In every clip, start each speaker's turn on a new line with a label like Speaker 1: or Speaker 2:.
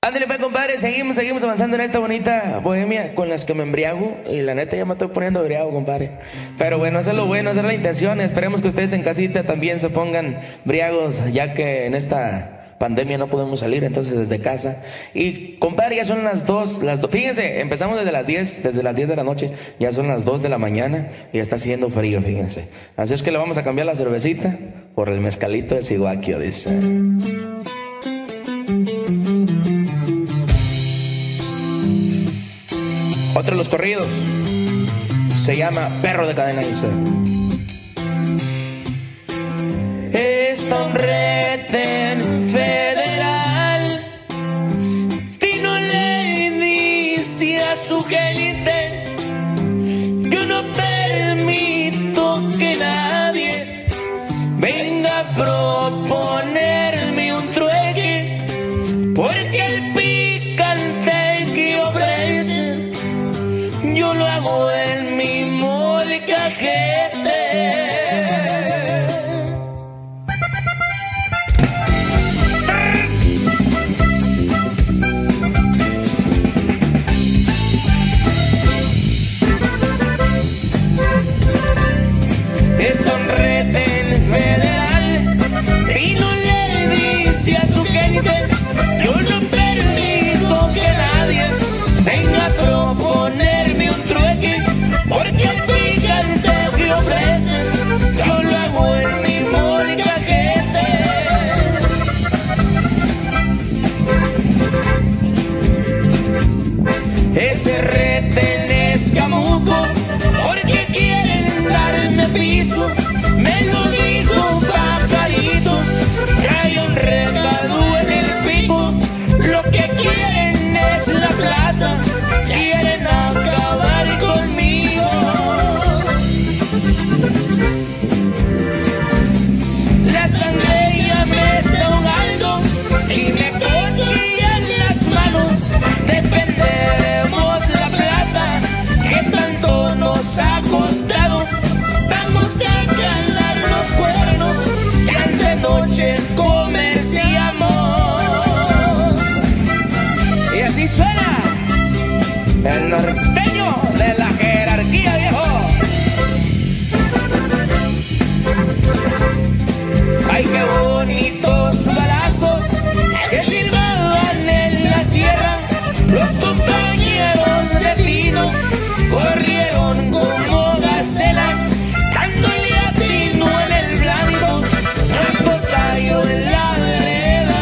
Speaker 1: Ándale, pues, compadre, seguimos avanzando en esta bonita bohemia con las que me embriago. Y la neta ya me estoy poniendo embriago, compadre. Pero bueno, eso es lo bueno, esa es la intención. Esperemos que ustedes en casita también se pongan briagos, ya que en esta pandemia no podemos salir, entonces desde casa. Y compadre, ya son las 2, fíjense, empezamos desde las 10 de la noche, ya son las 2 de la mañana y está haciendo frío, fíjense. Así es que le vamos a cambiar la cervecita por el mezcalito de Siguaquio, dice. Otro de los corridos se llama Perro de Cadena, dice. Está un retén federal y no le dice a su gente: yo no permito que nadie venga a proponerme un trueque, porque el picante que ofrece yo lo hago en mi molcajete. Es un retén federal y no le dice a su gente: yo no permito que nadie venga a proponerme un trueque, porque el picante que ofrecen yo lo hago en mi molcajete. Ese retén es camuco porque quieren darme piso. Me lo dijo pajarito, trae un recado en el pico. Lo que quieren es la plaza, quieren acabar conmigo. La sangre ya me está ahogando y me cosquillan las manos. Defendemos la plaza que tanto nos ha costado. Vamos a calar los cuernos que ante noche comerciamos. Y así suena el norteño de la jerarquía, viejo. Ay, qué bonitos balazos que silbaban en la sierra. Los compañeros de Pino corrieron como gacelas, dándole a Pino en el blanco, rango tallo en la vereda.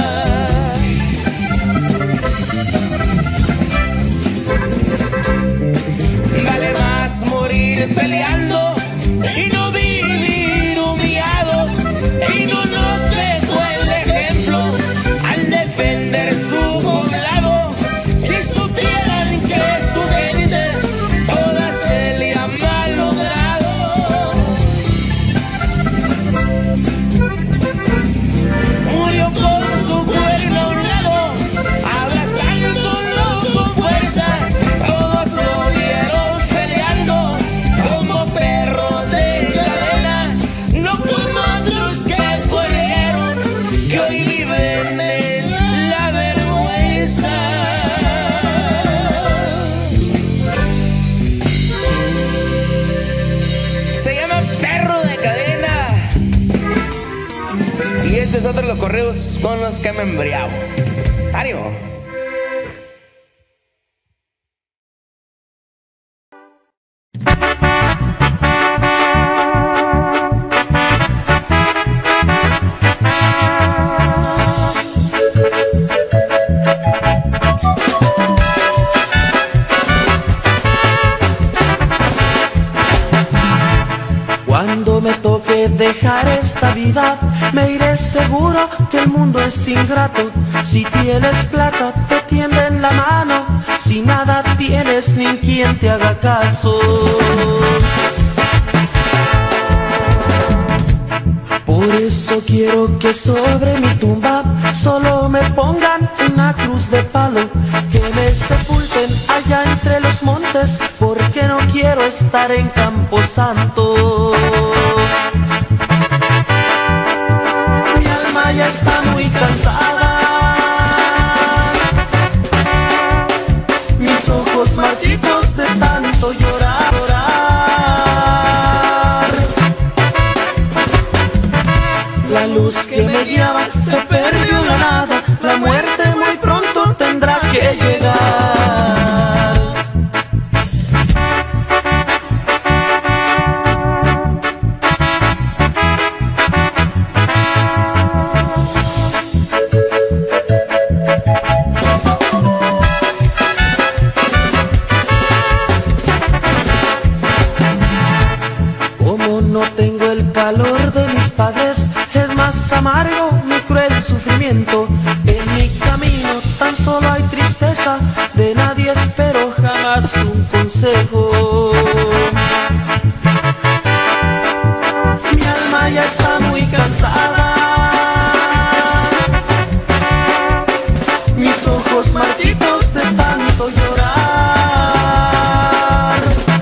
Speaker 1: Vale más morir peleando y no vivir humillados. Y no nos dejó el ejemplo al defender su poblado. Si supieran que su gente toda se le ha malogrado. Murió con su cuerno a un lado, abrazándolo con fuerza. Todos lo vieron peleando como perro de cadena, no como otros que corrieron, que hoy viven en la vergüenza. Se llama Perro de Cadena. Y este es otro de los correos con los que me embriago. ¡Ánimo!
Speaker 2: Cuando me toque dejar esta vida, me iré seguro que el mundo es ingrato. Si tienes plata, te tienden la mano. Si nada tienes, ni quien te haga caso. Por eso quiero que sobre mi tumba solo me pongan una cruz de palo, que me sepulten allá entre los montes, porque no quiero estar en Camposanto. Mi alma ya está muy cansada sufrimiento. En mi camino tan solo hay tristeza, de nadie espero jamás un consejo. Mi alma ya está muy cansada, mis ojos marchitos de tanto llorar.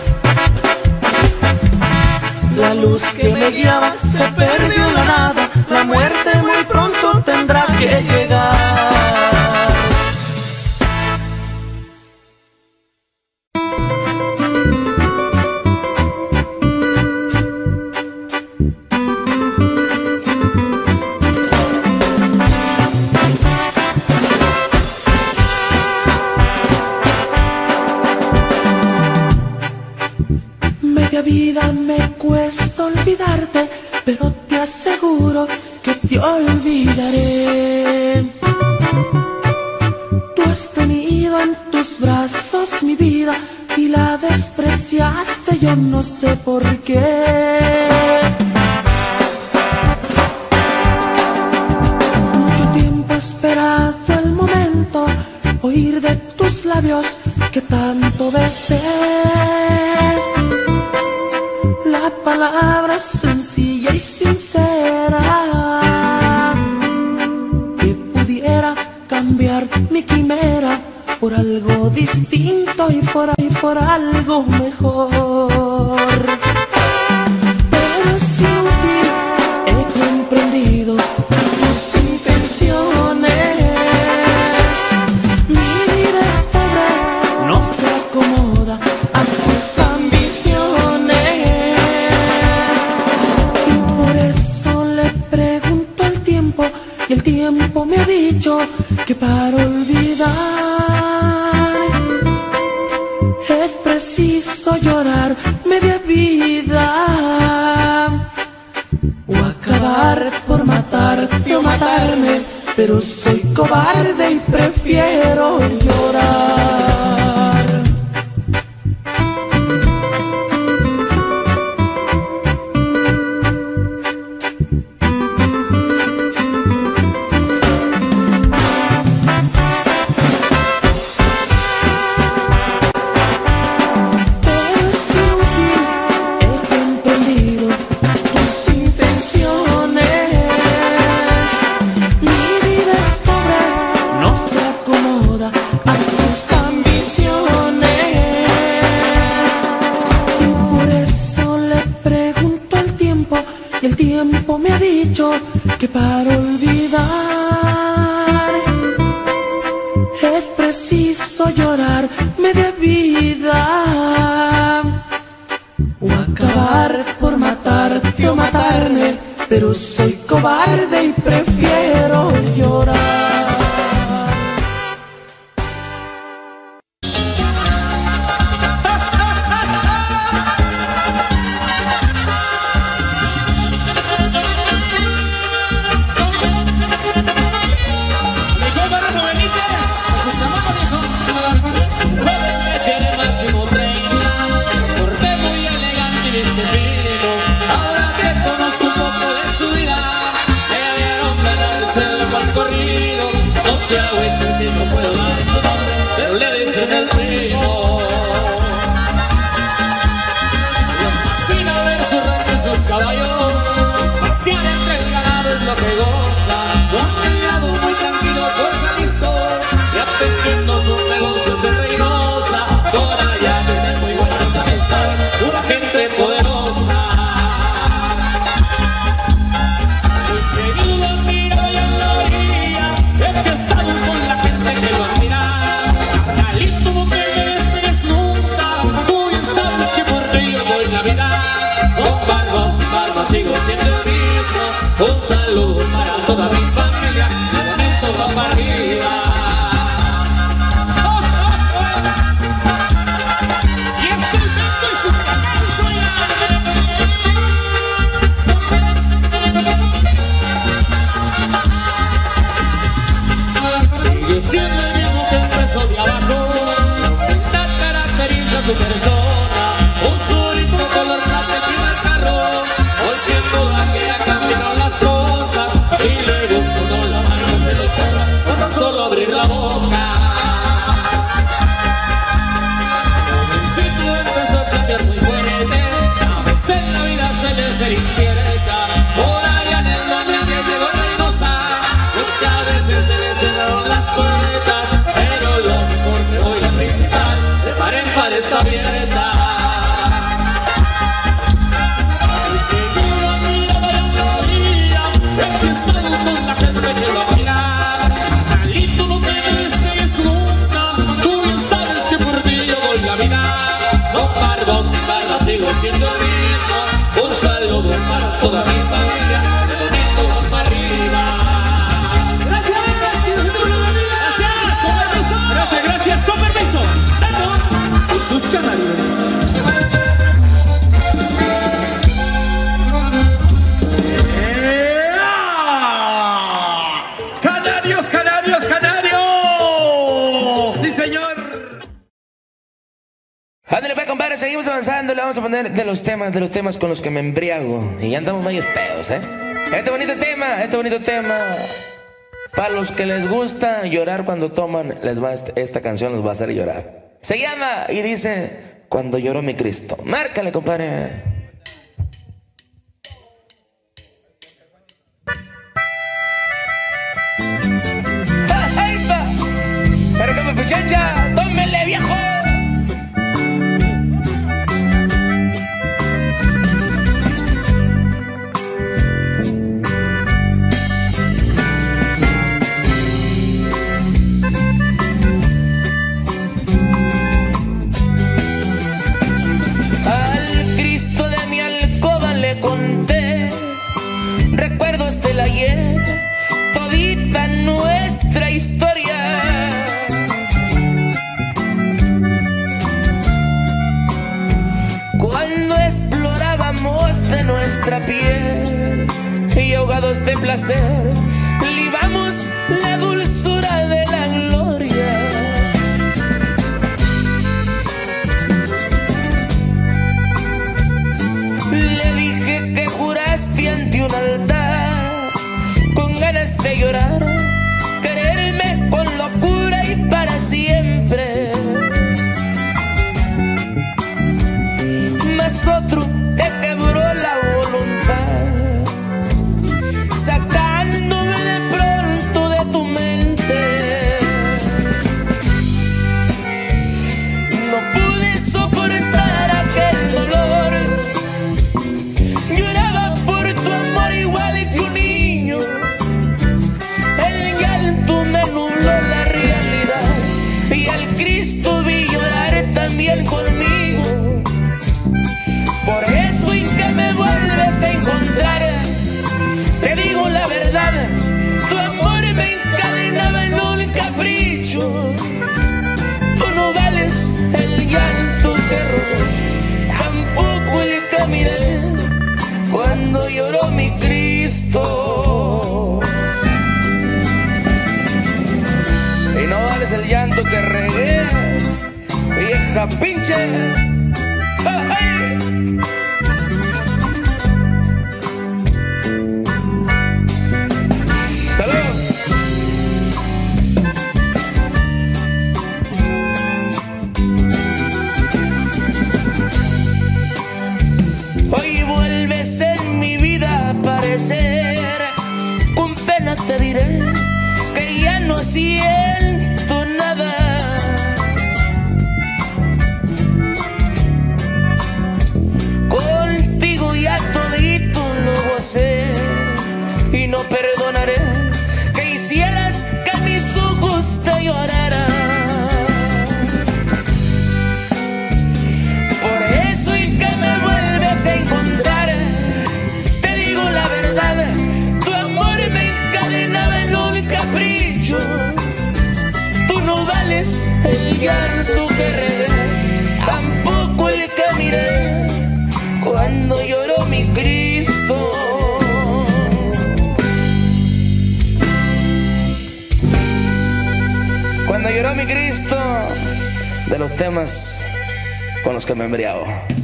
Speaker 2: La luz que me guiaba se perdió en la nada, la muerte muy pronto tendrá que llegar. Media vida me cuesta olvidarte, pero te aseguro que te olvidaré. Tú has tenido en tus brazos mi vida y la despreciaste, yo no sé por qué. Mucho tiempo he esperado el momento, oír de tus labios que tanto besé. La palabra sencilla y sincera que pudiera cambiar mi quimera por algo distinto y por ahí por algo mejor. Pero es inútil, he comprendido tus intenciones. Mi vida es pobre, no se acomoda a tus ambiciones. Y el tiempo me ha dicho que para olvidar es preciso llorar media vida o acabar por matarte o matarme, pero soy cobarde y prefiero llorar. Me ha dicho que para olvidar es preciso llorar media vida o acabar por matarte o matarme, pero soy cobarde y prefiero llorar.
Speaker 3: No se agüiten si no puedo dar su nombre, pero le dicen el primo. Lo fascina ver su rancho y sus caballos, pasear entre el ganado es lo que goza. Lo han mirado muy tranquilo por Jalisco y atendiendo sus negocios en Reynosa. Por allá tiene muy buenas amistades, una gente poderosa. Muy seguido miro y en la orilla el que salgo con la gente que lo admira. Carnalito, no te me despegues nunca, tú bien sabes que por ti yo doy la vida. Con barba sin barba sigo siendo el mismo. Un saludo para toda mi familia, de momento va para arriba. Y este canto es un aplauso ya. Sigue siendo el mismo que empezó de abajo, la caracteriza su persona, un surito color plata encima del carro. Hoy sin duda que ya cambiaron las cosas, si le gusta o no la mano se boca. Jovencito empezó a chambear muy fuerte, a veces la vida suele ser incierta. Por allá en el nombre que llegó Reynosa, porque a veces se le cerraron las puertas, pero lo mejor que hoy la principal, de par en par está abierta. Con la gente que lo mira, Alito, no te despegues nunca. Tú bien sabes que por ti yo doy la vida. No paro dos barras, sigo siendo el mismo. Un saludo para toda mi familia, de bonito van para arriba. Gracias, gracias, con permiso. Gracias, con permiso. Beto, tus canarios.
Speaker 1: Ándale, pues, compadre, seguimos avanzando. Le vamos a poner de los temas con los que me embriago. Y ya andamos medios pedos, ¿eh? Este bonito tema. Para los que les gusta llorar cuando toman, esta canción los va a hacer llorar. Se llama y dice, Cuando lloró mi Cristo. Márcale, compadre. Pero como pichacha, tómele, viejo. Recuerdos del ayer, todita nuestra historia. Cuando explorábamos de nuestra piel y ahogados de placer, libamos la dulzura de la gloria. Le dije que juraste ante un altar, con ganas de llorar, quererme con locura y para siempre. Mas otro te quebró la voluntad, sacándome de pronto de tu mente. No pude soportar aquel dolor. Lloraba por tu amor igual que un niño. El llanto me nubló la realidad, y al Cristo vi llorar también conmigo. Por eso y que me vuelves a encontrar, te digo la verdad, tu amor me encadenaba en un capricho. Tú no vales el llanto que robé, tampoco el que miré cuando lloró mi Cristo. Y no vales el llanto que regué, vieja pinche. ¡Ay! ¡Salud! Hoy vuelves en mi vida a aparecer. Con pena te diré que ya no siento nada. Contigo ya todito lo gocé, y no perdonaré que hicieras que mis ojos te lloraran. Por eso y que me vuelves a encontrar, te digo la verdad, tu amor me encadenaba en un capricho. Tú no vales el llanto que regué, tampoco el que miré cuando lloró mi Cristo. Cuando lloró mi Cristo, de los temas con los que me embriago.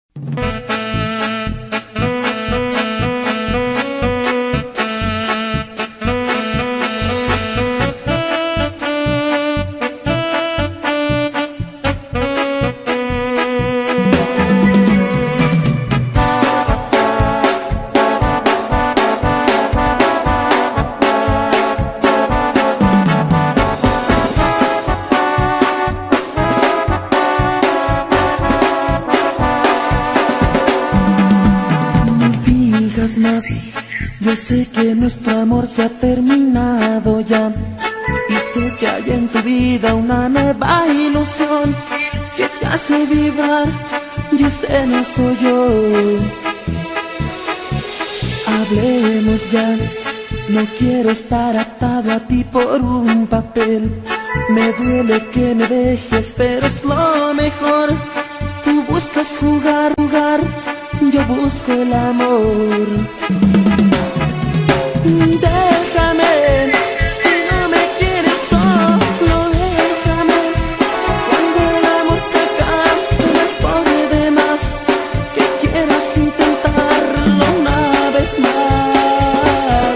Speaker 2: Yo sé que nuestro amor se ha terminado ya, y sé que hay en tu vida una nueva ilusión que te hace vibrar, y ese no soy yo. Hablemos ya, no quiero estar atado a ti por un papel. Me duele que me dejes, pero es lo mejor. Tú buscas jugar, yo busco el amor. Déjame, si no me quieres solo déjame. Cuando el amor se cae, no es por demás que quieras intentarlo una vez más.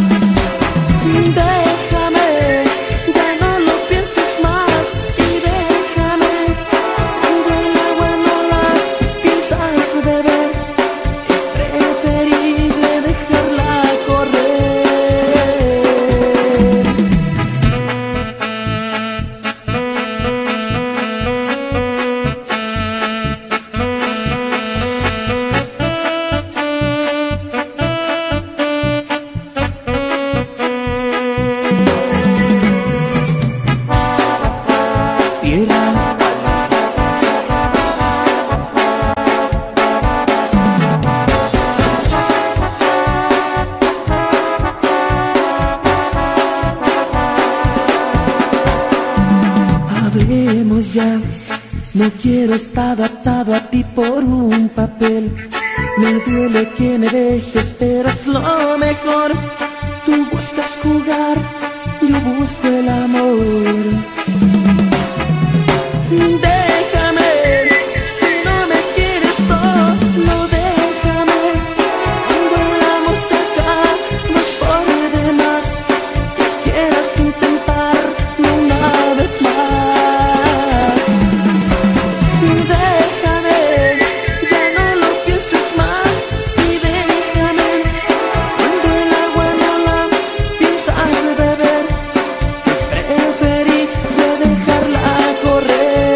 Speaker 2: Déjame, ya no lo pienses más. Y déjame, cuando el agua no la piensas beber, es preferible dejarla correr. Hablemos ya, no quiero estar atado a ti por un papel. Me duele que me dejes, pero es lo mejor. Tú buscas jugar, yo busco el amor. Déjame, si no me quieres solo déjame. Cuando el amor se cae, no es por demás que quieras intentarlo una vez más. Déjame, ya no lo pienses más. Y déjame, cuando el agua no la piensas beber, es preferible dejarla correr.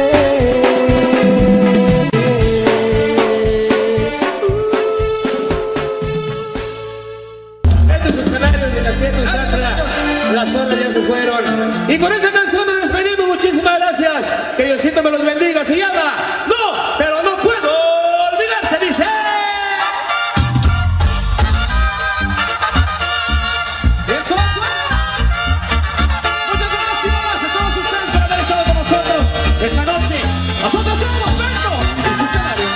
Speaker 3: Estos escenarios de las fiestas Sandra, las olas ya se fueron. Y con esta canción nos despedimos. Muchísimas gracias. Que Diosito me los bendiga. Se llama No, pero no puedo olvidarte, dice. Eso. Muchas gracias a todos ustedes por haber estado con nosotros esta noche. Nosotros somos Beto, el escenario.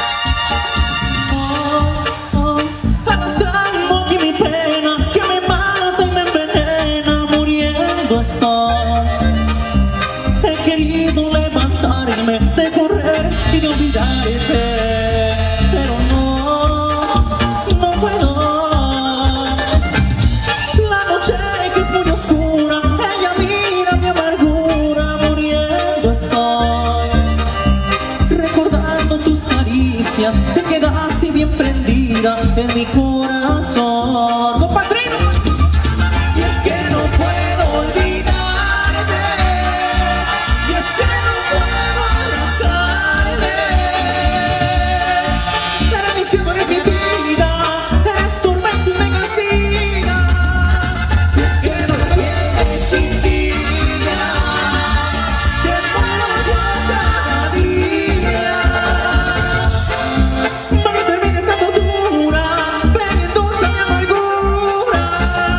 Speaker 2: Arrastrando aquí mi pena, que me mata y me envenena, muriendo estoy. He querido levantarme, de correr y de olvidarte, pero no puedo. La noche que es muy oscura, ella mira mi amargura, muriendo estoy. Recordando tus caricias, te quedaste bien prendida en mi corazón. ¡Compadrino! Y es que no puedo olvidarte, y es que no puedo arrancarme. Eres mi cielo, eres mi vida, eres tormento y me castigas. Y es que no tienes sin vida, que muero yo cada día. No termine esta tortura, ven y endulza mi amargura.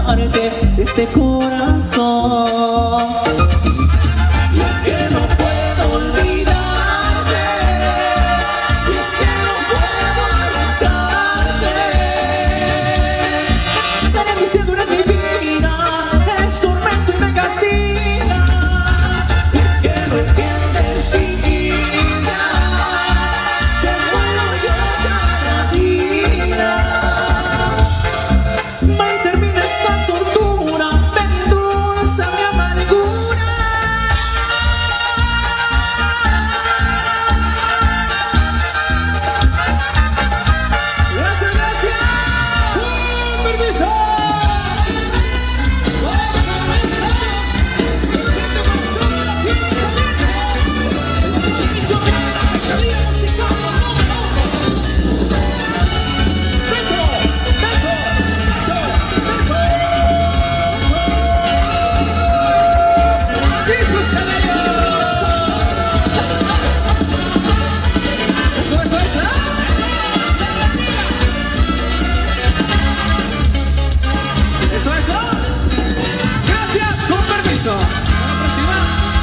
Speaker 3: robarte este corazón. Y es que no puedo olvidarte, y es que no puedo alentarte. Eres mi cielo, eres mi vida, eres tormento y me castigas. Y es que no entiendes, chiquilla, que muero yo cada día. Va y termina esta tortura, ven y endulza mi amargura. Gracias, gracias. Con permiso. Gracias, con permiso. A la próxima.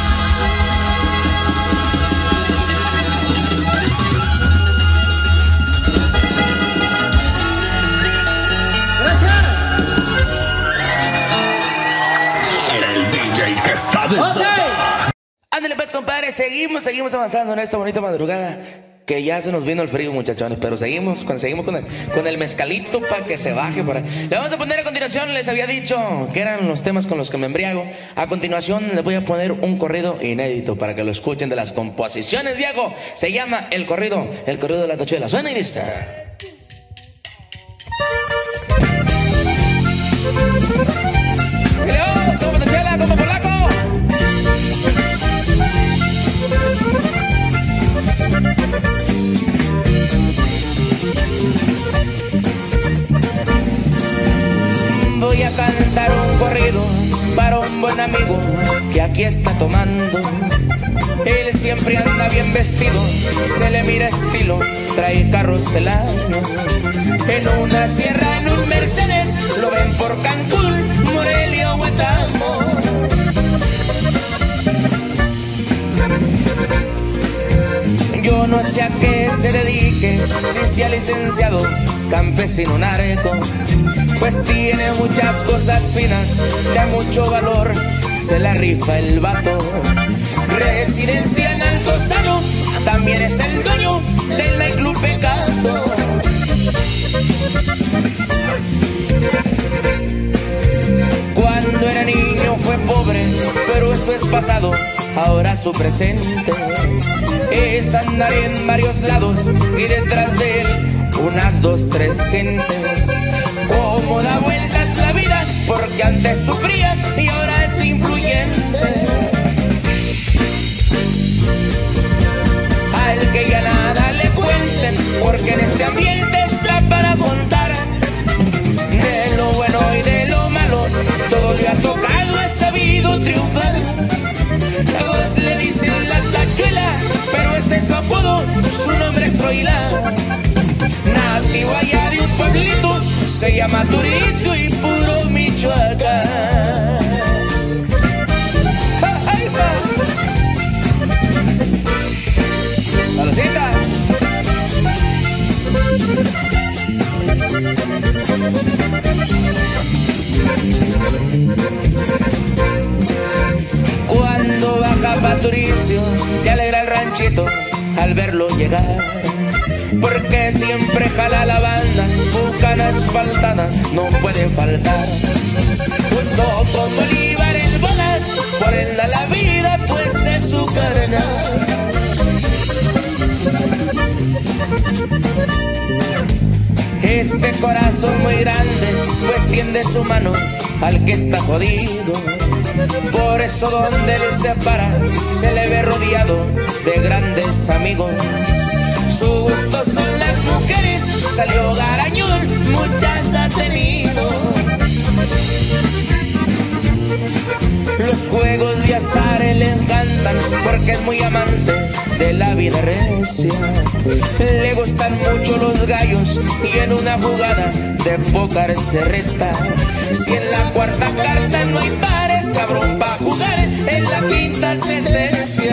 Speaker 3: Gracias.
Speaker 4: El DJ que está de
Speaker 3: Ok.
Speaker 1: Ándale pues, compadre, seguimos avanzando en esta bonita madrugada. Que ya se nos vino el frío, muchachones, pero seguimos con el mezcalito para que se baje por ahí. Le vamos a poner a continuación, les había dicho que eran los temas con los que me embriago. A continuación les voy a poner un corrido inédito para que lo escuchen de las composiciones, viejo. Se llama El Corrido de la Tachuela. Suena y dice: ¡Creos, como Tachuela, como polaco! Voy a cantar un corrido para un buen amigo que aquí está tomando. Él siempre anda bien vestido, se le mira estilo, trae carros del año. En una sierra, en un Mercedes, lo ven por Cancún, Morelia o Huetamo. Yo no sé a qué se dedique, si sea licenciado, campesino, narco, pues tiene muchas cosas finas, de mucho valor, se la rifa el vato. Residencia en Altozano, también es el dueño del nightclub Pecado. Cuando era niño fue pobre, pero eso es pasado, ahora su presente es andar en varios lados y detrás de él unas 2, 3 gentes. Cómo da vueltas la vida, porque antes sufría y ahora es influyente. Al que ya nada le cuenten, porque en este ambiente está para contar. De lo bueno y de lo malo, todo le ha tocado, ha sabido triunfar. Todos le dicen la Tachuela, pero ese es su apodo, su nombre es Troilán. Nativo allá de un pueblito, se llama Turicio y puro Michoacán. ¡Ay, va! ¡Saludcita! Cuando baja Paturicio, se alegra el ranchito al verlo llegar, porque siempre jala la banda, bucana asfaltada, no puede faltar. Junto con Bolívar en bolas, por él da la vida, pues es su carnal. Este corazón muy grande, pues tiende su mano al que está jodido. Por eso donde él se para, se le ve rodeado de grandes amigos. Su gusto son las mujeres, salió garañón, muchas ha tenido. Los juegos de azar le encantan, porque es muy amante de la vida recia. Le gustan mucho los gallos y en una jugada de póker se resta. Si en la cuarta carta no hay pares, cabrón, pa' jugar en la quinta sentencia.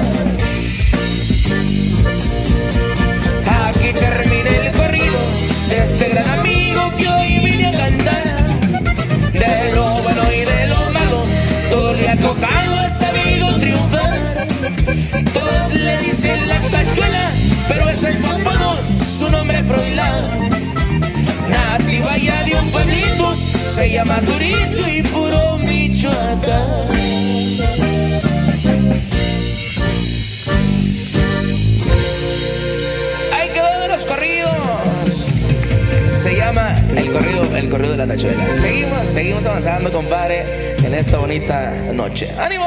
Speaker 1: Aquí termina el corrido de este gran amigo que hoy vine a cantar. De lo bueno y de lo malo, todo le ha tocado, ha sabido triunfar. Todos le dicen la cachuela, pero ese es su apodo, su nombre es Froilán. Nativa ya de un pueblito, se llama Turizo y puro Michoacán. Ahí quedó de los corridos. Se llama el corrido de la tachuela. Seguimos avanzando, compadre, en esta bonita noche. ¡Ánimo!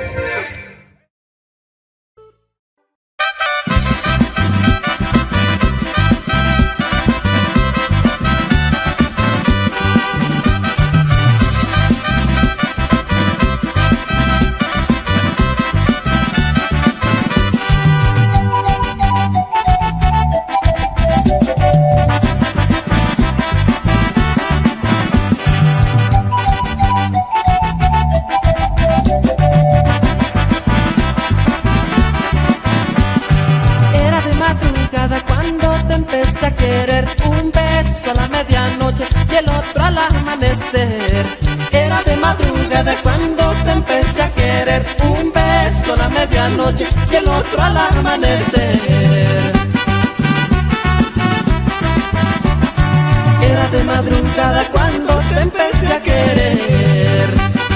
Speaker 2: Era de madrugada cuando te empecé a querer. Un beso a la medianoche y el otro al amanecer. Era de madrugada cuando te empecé a querer.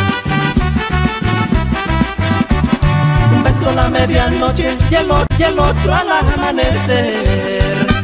Speaker 2: Un beso a la medianoche y el otro al amanecer.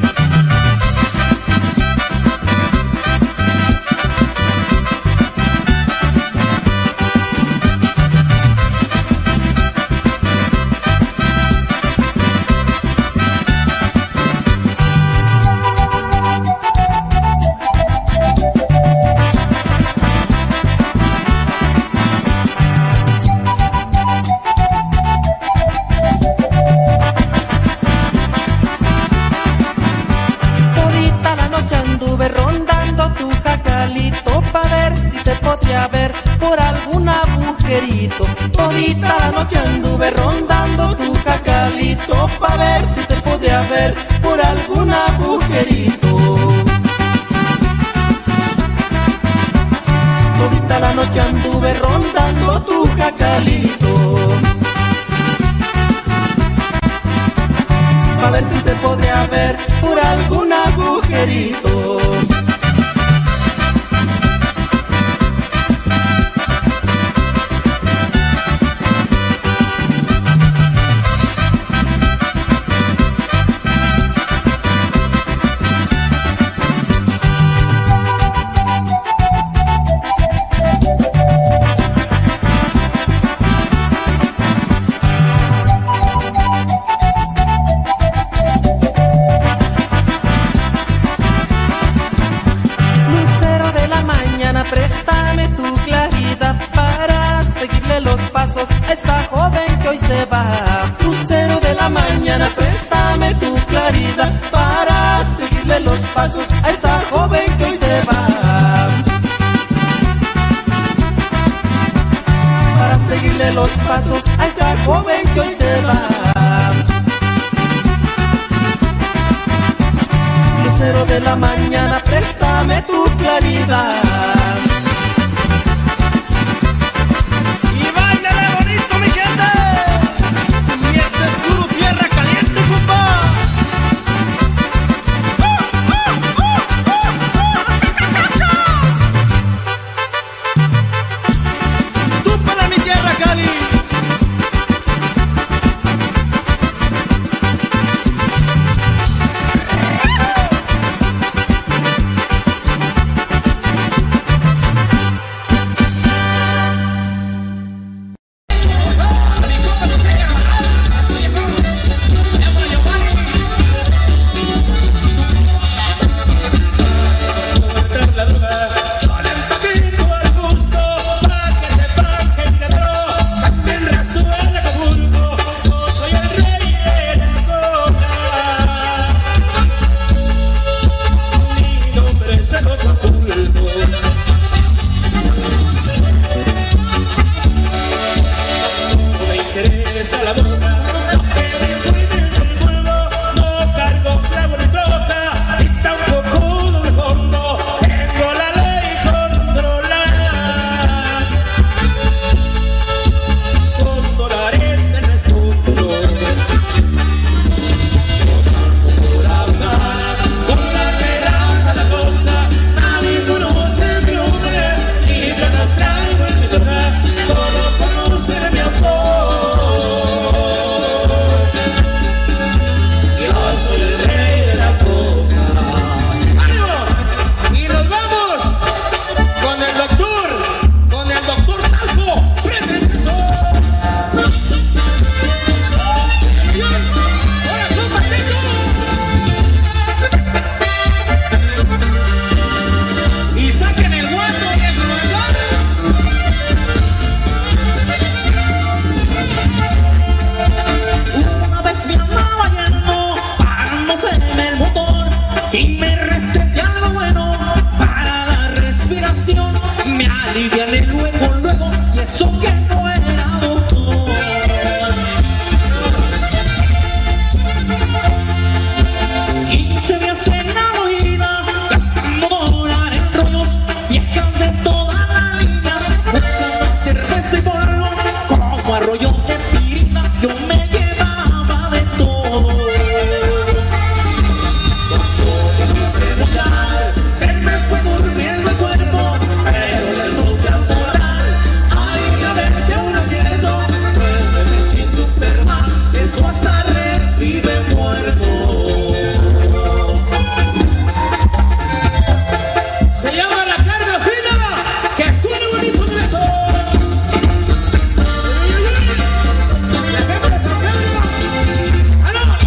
Speaker 2: Todita la noche anduve rondando tu jacalito pa' ver si te podía ver por algún agujerito. Todita la noche anduve rondando tu jacalito pa' ver si te podría ver por algún agujerito. Préstame tu claridad para seguirle los pasos a esa joven que hoy se va. Lucero de la mañana, préstame tu claridad para seguirle los pasos a esa joven que hoy se va. Para seguirle los pasos a esa joven que hoy se va. Lucero de la mañana, préstame tu claridad.
Speaker 3: aliviané luego, y eso que no era doctor. 15 días en la huida, gastando dólar en rollos, viejas de todas las líneas, buscando cerveza y polvo, como arroyo de pirina, yo me llevaba de todo. Cuando quise luchar, se me fue durmiendo el cuerpo, pero le sobra moral. Ay, a verte un acierto, pues me sentí Superman, eso hasta revive muerto. Se llama La Carga Fina, que suena bonito dueto. La gente de San Pedro. ¡Ah, no!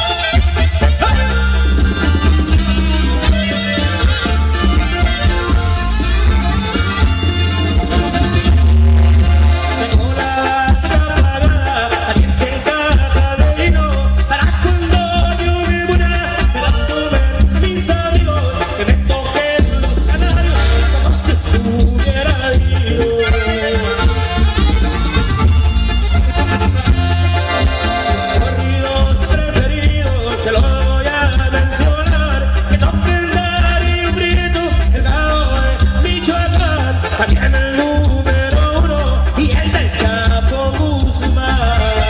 Speaker 3: Tengo la barca apagada, caliente en caja de vino, para cuando yo me muera, se las comen mis amigos, que me toquen los canarios, como si estuviera vivo. Mis corridos preferidos se los voy a mencionar, que toquen Darío Prieto, el Gao de Michoacán, también el número 1 y el del Chapo Guzmán.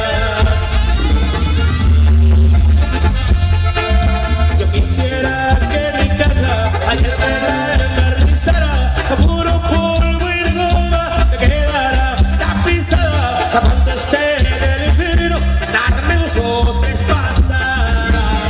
Speaker 3: Yo quisiera que mi caja ayer me envernizara, a puro polvo y goma me quedara tapizada, a cuando esté en el infierno darme 2 o 3 pasadas.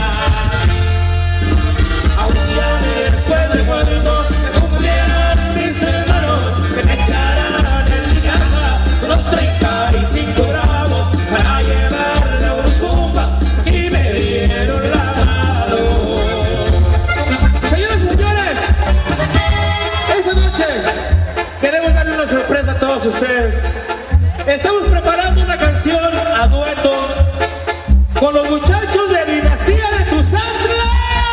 Speaker 3: A un día después de muerto me cumplieran mis hermanos, que me echaran en mi caja unos 35 gramos para llevarle a unos compas que me dieron la mano. Señoras y señores, esta noche queremos darle una sorpresa a todos ustedes. Estamos preparando una canción a dueto con los muchachos de Dinastía de Tuzantla.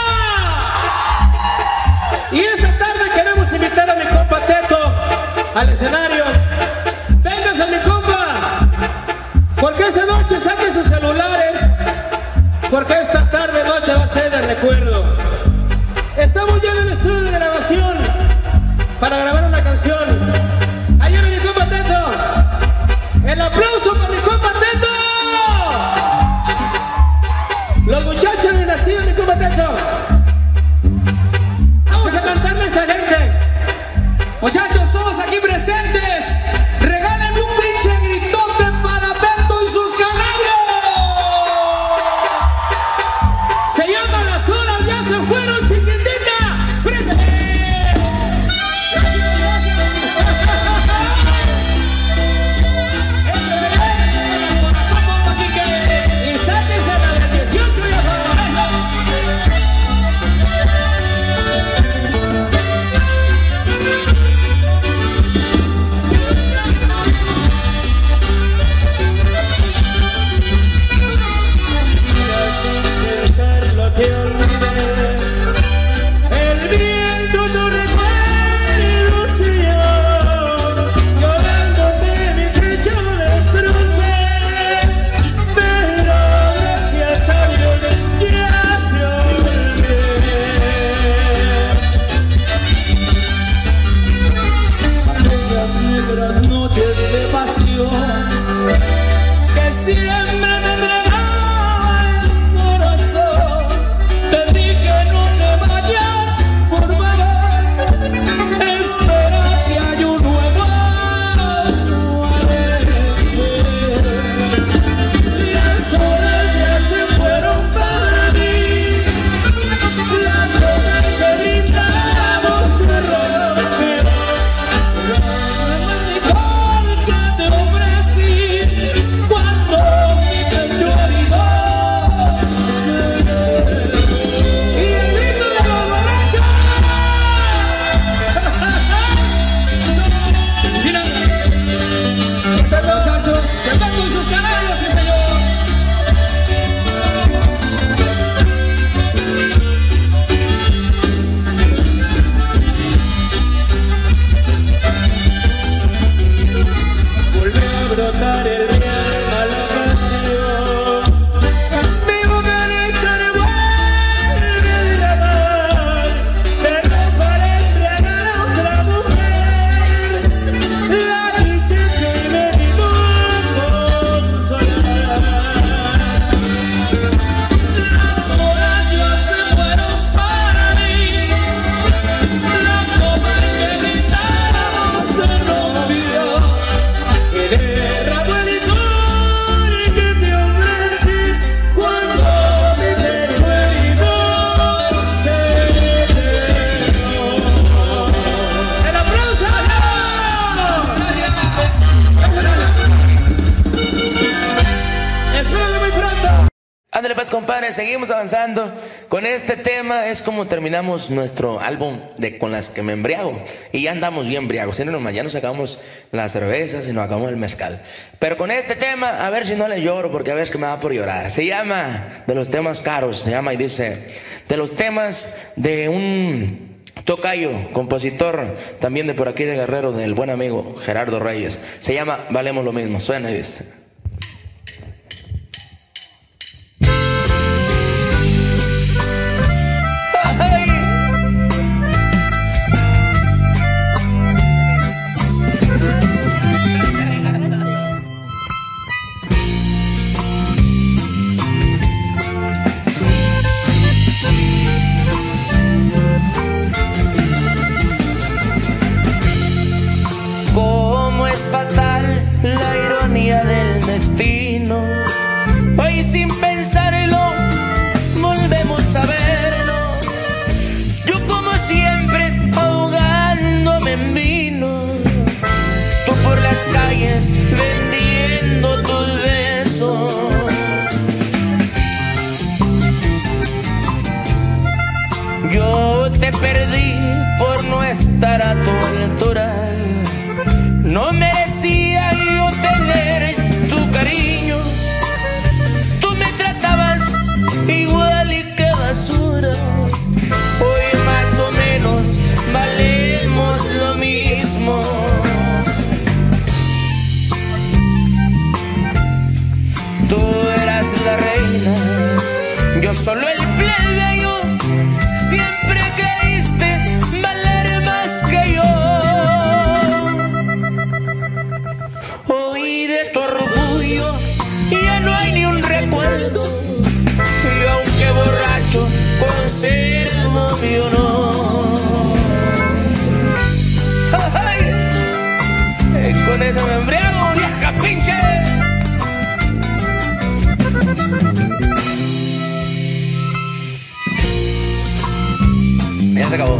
Speaker 3: Y esta tarde queremos invitar a mi compa Teto al escenario. Véngase mi compa, porque esta noche saquen sus celulares, porque esta tarde noche va a ser de recuerdo. Estamos ya en el estudio de grabación para grabar una canción. Ahí viene mi compa Teto. El aplauso para mi compa Teto. Los muchachos de Dinastía, mi compa Teto. Vamos a cantarle a esta gente. Muchachos, todos aquí presentes, regálenme un pinche gritote para Beto y sus canarios. Se llama Las Horas Ya Se Fueron, chiquitita. ¡Prende! Y sáquense la del 18 y a te ofrecí cuando mi pecho
Speaker 1: Ándale pues, compadre, seguimos avanzando. Con este tema es como terminamos nuestro álbum de Con las que me embriago. Y ya andamos bien embriagos. Ya nos sacamos las cervezas y nos acabamos el mezcal. Pero con este tema, a ver si no le lloro, porque a veces que me da por llorar. Se llama De los temas caros, se llama y dice: de los temas de un tocayo, compositor también de por aquí de Guerrero, del buen amigo Gerardo Reyes. Se llama Valemos lo mismo. Suena y dice: la ironía del destino. Hoy sin pensarlo volvemos a vernos. Yo como siempre ahogándome en vino, tú por las calles vendiendo tus besos. Yo te perdí por no estar a tu altura. No merecía yo tener tu cariño. Tú me tratabas igual y que basura. Hoy más o menos valemos lo mismo. Tú eras la reina, yo solo el plebeyo. Siempre creíste valer más que yo. Hoy de tu orgullo ya no hay ni un recuerdo. Y aunque borracho conservo mi honor. ¡Ay! Con eso me embriago, vieja pinche. Ya se acabó.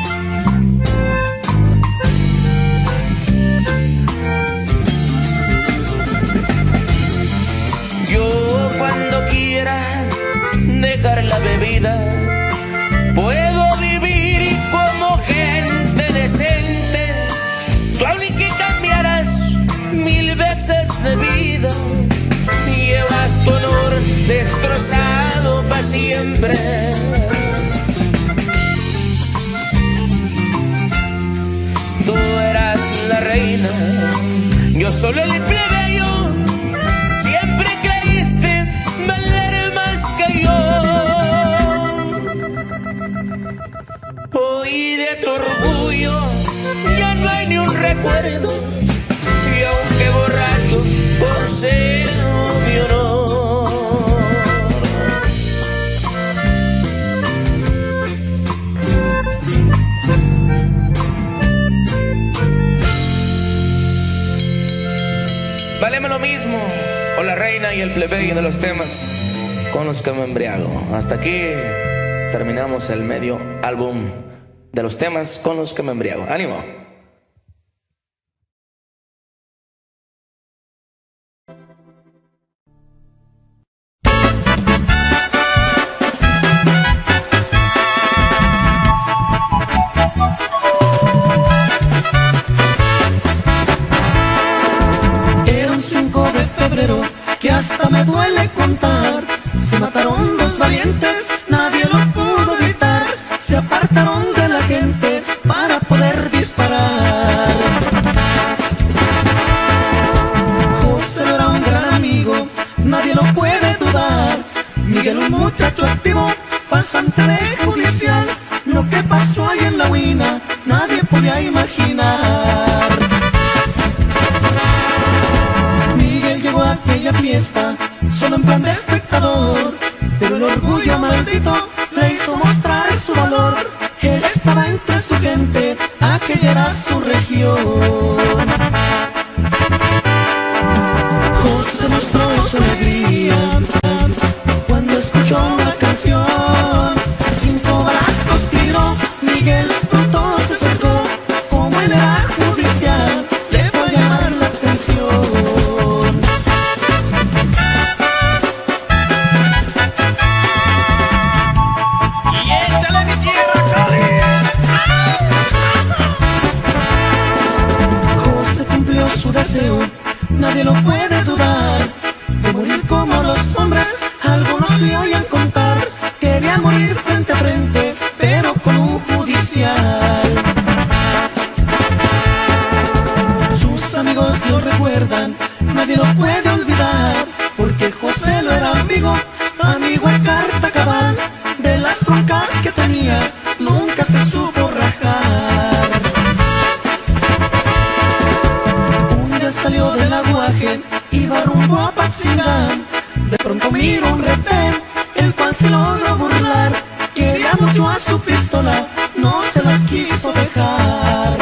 Speaker 1: Yo cuando quiera dejar la bebida puedo vivir como gente decente. Tú aunque cambiarás 1000 veces de vida, llevas tu honor destrozado para siempre. Tú eras la reina, yo solo el plebeyo. Siempre creíste valer más que yo. Hoy de tu orgullo ya no hay ni un recuerdo. Y aunque borracho conservo mi honor. Valemos lo mismo, o la reina y el plebeyo de los temas con los que me embriago. Hasta aquí terminamos el medio álbum de los temas con los que me embriago. ¡Ánimo!
Speaker 2: Que hasta me duele contar. Se mataron 2 valientes, nadie lo pudo evitar. Se apartaron de la gente para poder disparar. José era un gran amigo, nadie lo puede dudar. Miguel un muchacho activo, pasante de judicial. Lo que pasó ahí en la Huina, nadie podía imaginar. Llegó a aquella fiesta solo en plan de espectador, pero el orgullo maldito le hizo mostrar su valor. Él estaba entre su gente, aquella era su región. José mostró su alegría cuando escuchó una canción. 5 brazos tiró, Miguel pronto se acercó. Como él era judicial, le fue a llamar la atención. deseo, nadie lo puede dudar. De morir como los hombres, algunos le oyen contar. Quería morir frente a frente, pero con un judicial. Sus amigos lo recuerdan, nadie lo puede olvidar, porque José lo era amigo a carta cabal. De las broncas que tenía, nunca se supo rajar. Un día salió del aguaje, iba rumbo a Paxingán. De pronto miró un retén, el cual se logró burlar. Quería mucho a su pistola, no se las quiso dejar.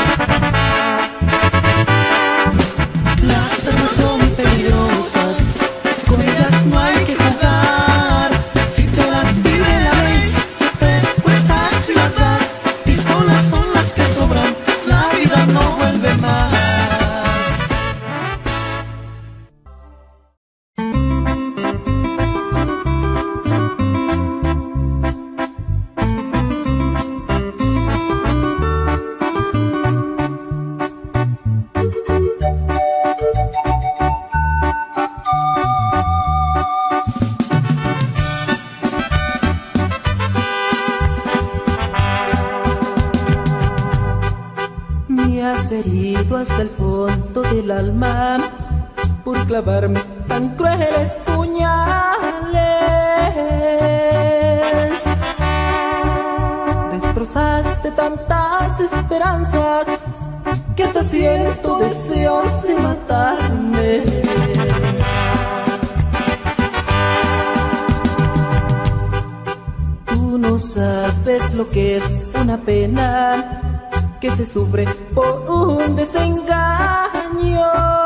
Speaker 2: Las armas son peligrosas, con ellas no hay que jugar. Si te las pide la ley, te cuestas si las das. Pistolas son las que sobran, la vida no vuelve más. Herido hasta el fondo del alma por clavarme tan crueles puñales. Destrozaste tantas esperanzas que hasta siento deseos de matarme. Tú no sabes lo que es una pena que se sufre por un desengaño.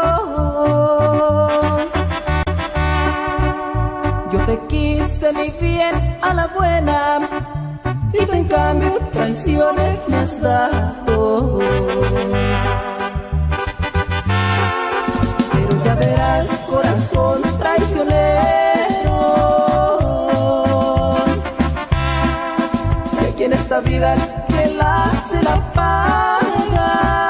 Speaker 2: Yo te quise mi bien a la buena y tú en cambio traiciones me has dado. Pero ya verás, corazón traicionero, que aquí en esta vida se la paga.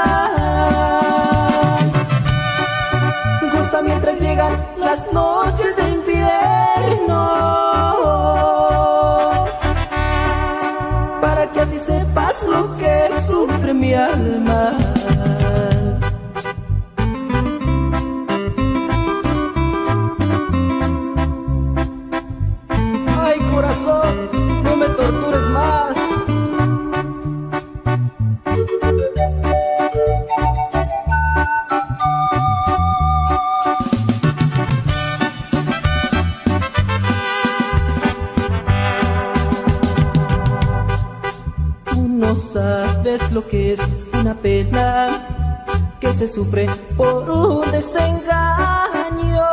Speaker 2: Goza mientras llegan las noches de invierno, para que así sepas lo que sufre mi alma. Ay, corazón, no me tortures más. Sabes lo que es una pena que se sufre por un desengaño.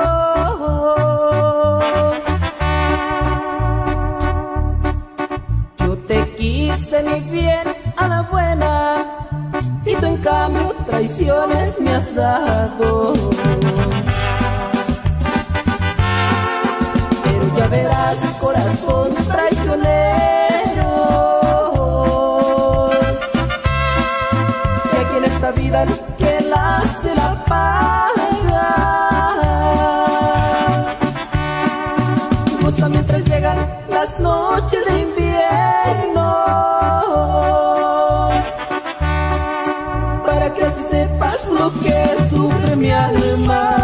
Speaker 2: Yo te quise mi bien a la buena y tú en cambio traiciones me has dado. Pero ya verás, corazón traicionero, esta vida que se la paga. Goza mientras llegan las noches de invierno, para que así sepas lo que sufre mi alma.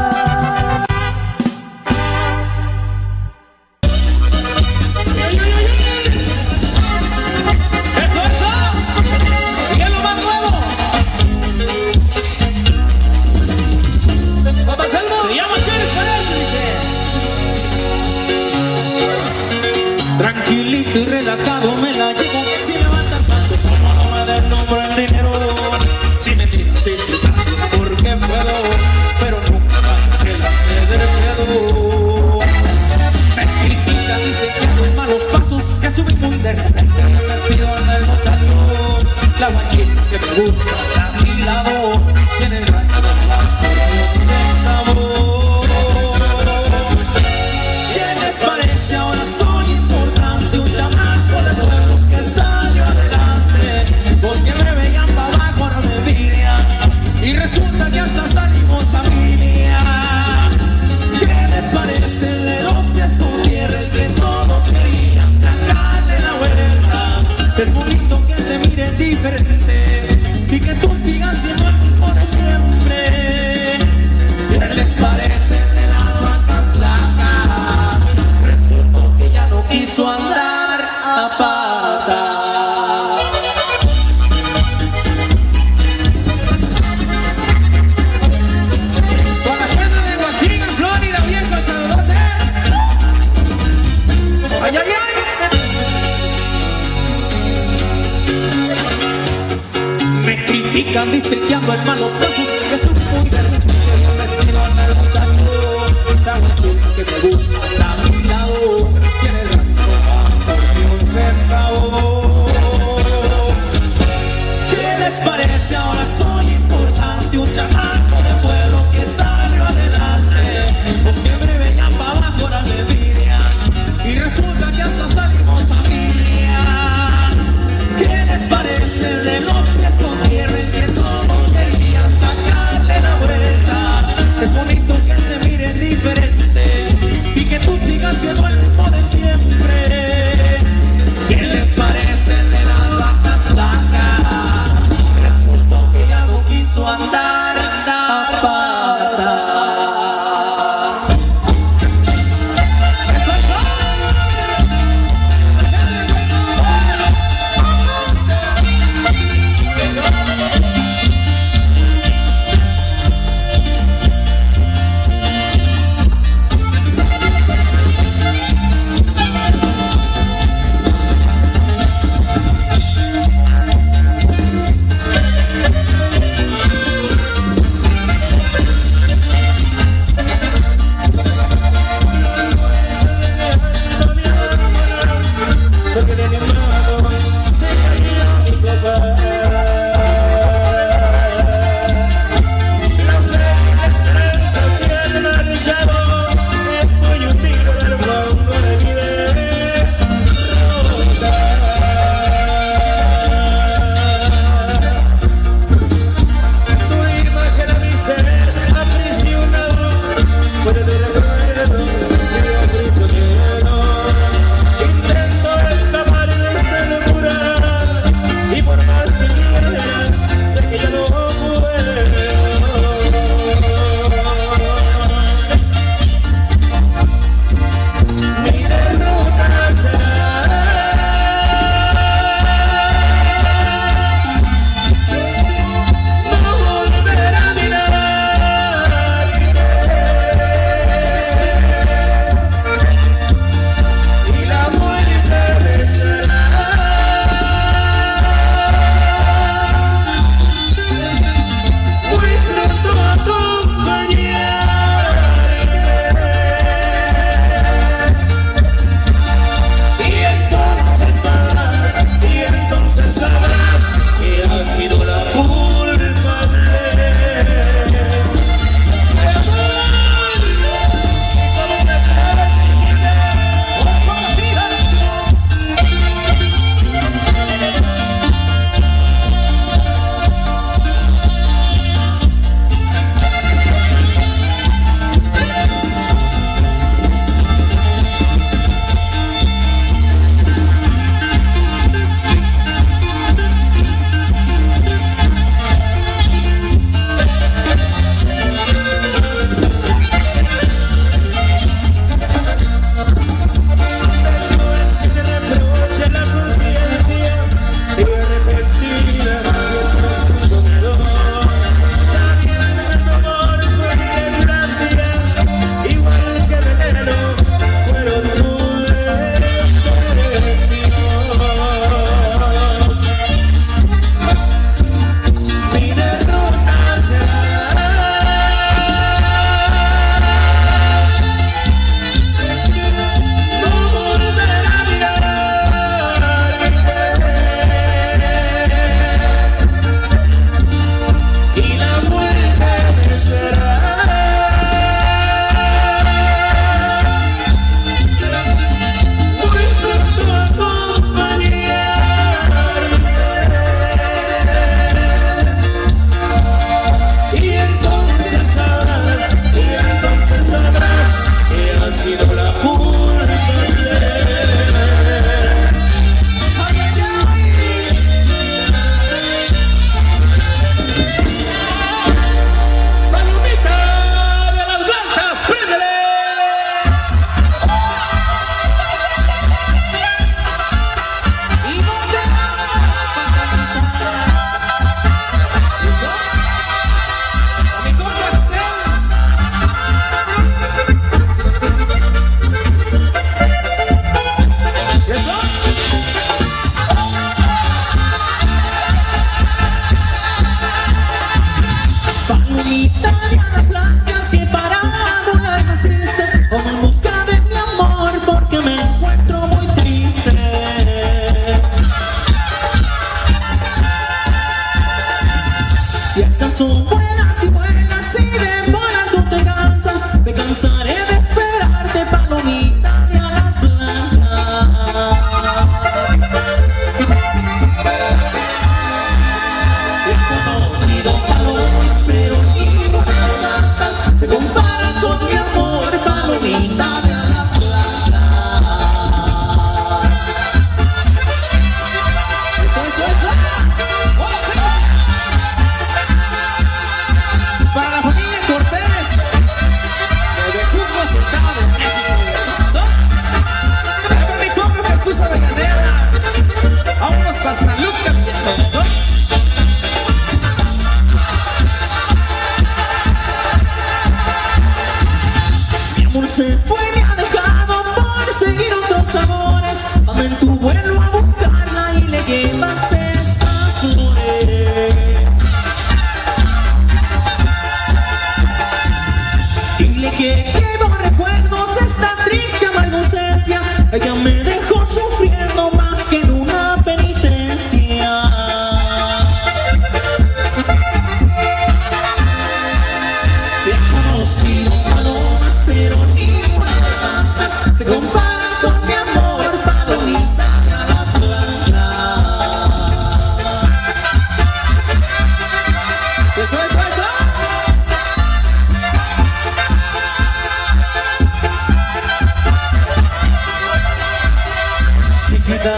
Speaker 3: Tranquilito y relajado me la llevo, si me va tanto como no me des nombre el dinero. Si me tiras disfrutas porque puedo, pero nunca que la ceder puedo. Me critica, dice que ando en malos pasos, que subí muy de repente el vestido en el muchacho. La guachita que me gusta a mi lado, y en el rancho de la por un centavo. ¿Qué les parece ahora? Un chamaco de nuevo que salió adelante. Los que me veían para abajo ahora me envidian, y resulta que hasta salimos a mí. Tengo en malos brazos que son muy verdes. Que el vestido anda el muchacho. La muchacha que me gusta está a mi lado. Tiene el rancho por ni un centavo. ¿Qué les parece? Ahora soy importante. Un chamaco de pueblo que salió adelante. Pues siempre venía para abajo la envidia. Y resulta que hasta salimos familia. ¿Qué les parece de los pies con tierra en que todos querían salir? se fue y me ha dejado por seguir otros amores. Cuando en tu vuelo a buscarla y le llevas estas flores. Dile que llevo recuerdos de esta triste amarga ausencia. Ella me dejó sufriendo más que en una penitencia. He conocido palomas, pero ninguna de tantas se compara con mi amor, palomita de alas blancas. Eso, eso, eso. Chiquita.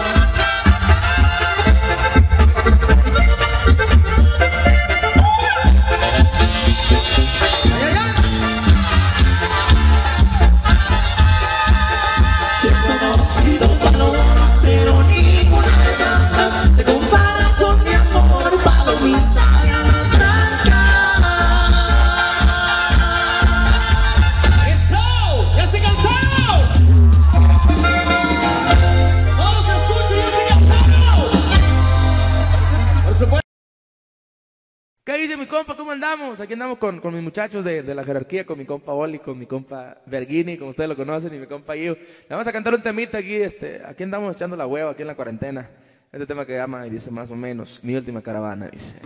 Speaker 3: Pero ninguna de tantas se compara con mi amor, palomita de alas blancas. ¡Eso! ¡Ya se cansaron! ¡Todos escuchen, ya se cansaron! Por supuesto.
Speaker 1: ¿Qué dice mi compa? ¿Cómo andamos? Aquí andamos con mis muchachos de la jerarquía, con mi compa Oli, con mi compa Vergini, como ustedes lo conocen, y mi compa Gio. Le vamos a cantar un temita aquí, aquí andamos echando la hueva aquí en la cuarentena. Este tema que llama y dice más o menos, mi última caravana, dice.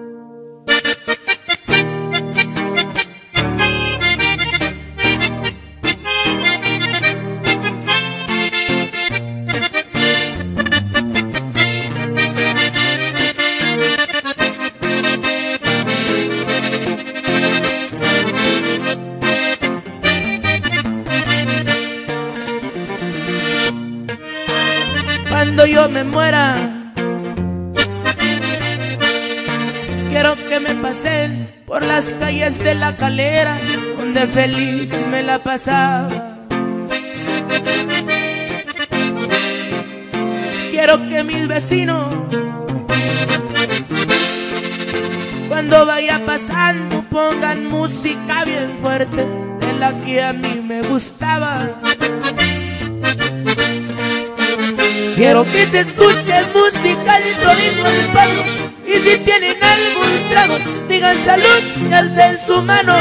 Speaker 1: Cuando yo me muera, quiero que me pasen por las calles de La Calera, donde feliz me la pasaba. Quiero que mis vecinos, cuando vaya pasando, pongan música bien fuerte, de la que a mí me gustaba. Quiero que se escuche música dentro del pueblo, y si tienen algún trago, digan salud y alcen su mano.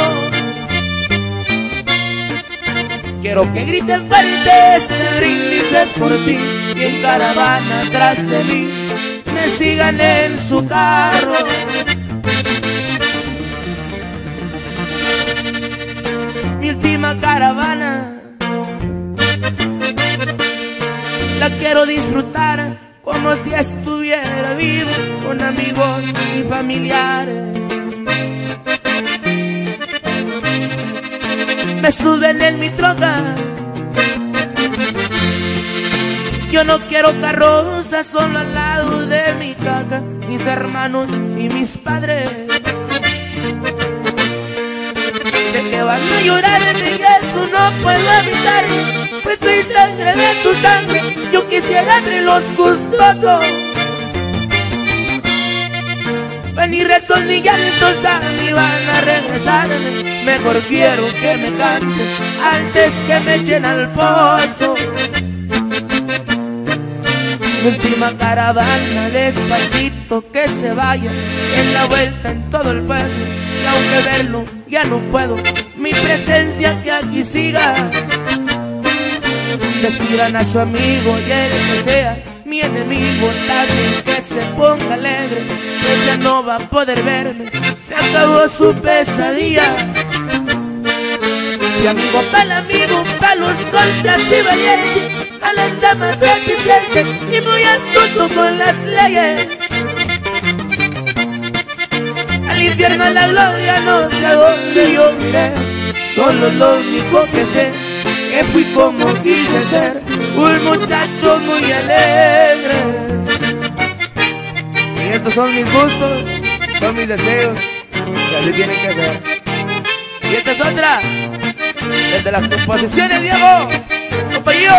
Speaker 1: Quiero que griten fuerte este brindis es por ti, y en caravana atrás de mí me sigan en su carro. Mi última caravana la quiero disfrutar como si estuviera vivo, con amigos y familiares. Me suben en mi troca, yo no quiero carroza, solo al lado de mi caja, mis hermanos y mis padres. Sé que van a llorar de mí y eso no puedo evitar, pues soy sangre de su sangre, yo quisiera entre los gustosos. Van y rezos ni llantos a mí van a regresarme, mejor quiero que me cante antes que me echen al pozo. Mi última caravana, despacito que se vaya, en la vuelta en todo el pueblo, y aunque verlo ya no puedo, mi presencia que aquí siga. Despidan a su amigo y el que sea mi enemigo, también que se ponga alegre, pues ya no va a poder verme, se acabó su pesadilla. Mi amigo pa'l amigo, pa' los contras y valiente, a las damas eficiente y muy astuto con las leyes. Al infierno, a la gloria, no sé a dónde yo iré, solo lo único que sé, que fui como quise ser, un muchacho muy alegre. Y estos son mis gustos, son mis deseos, y así tienen que ser. Y esta es otra, desde las composiciones, Diego, compañero.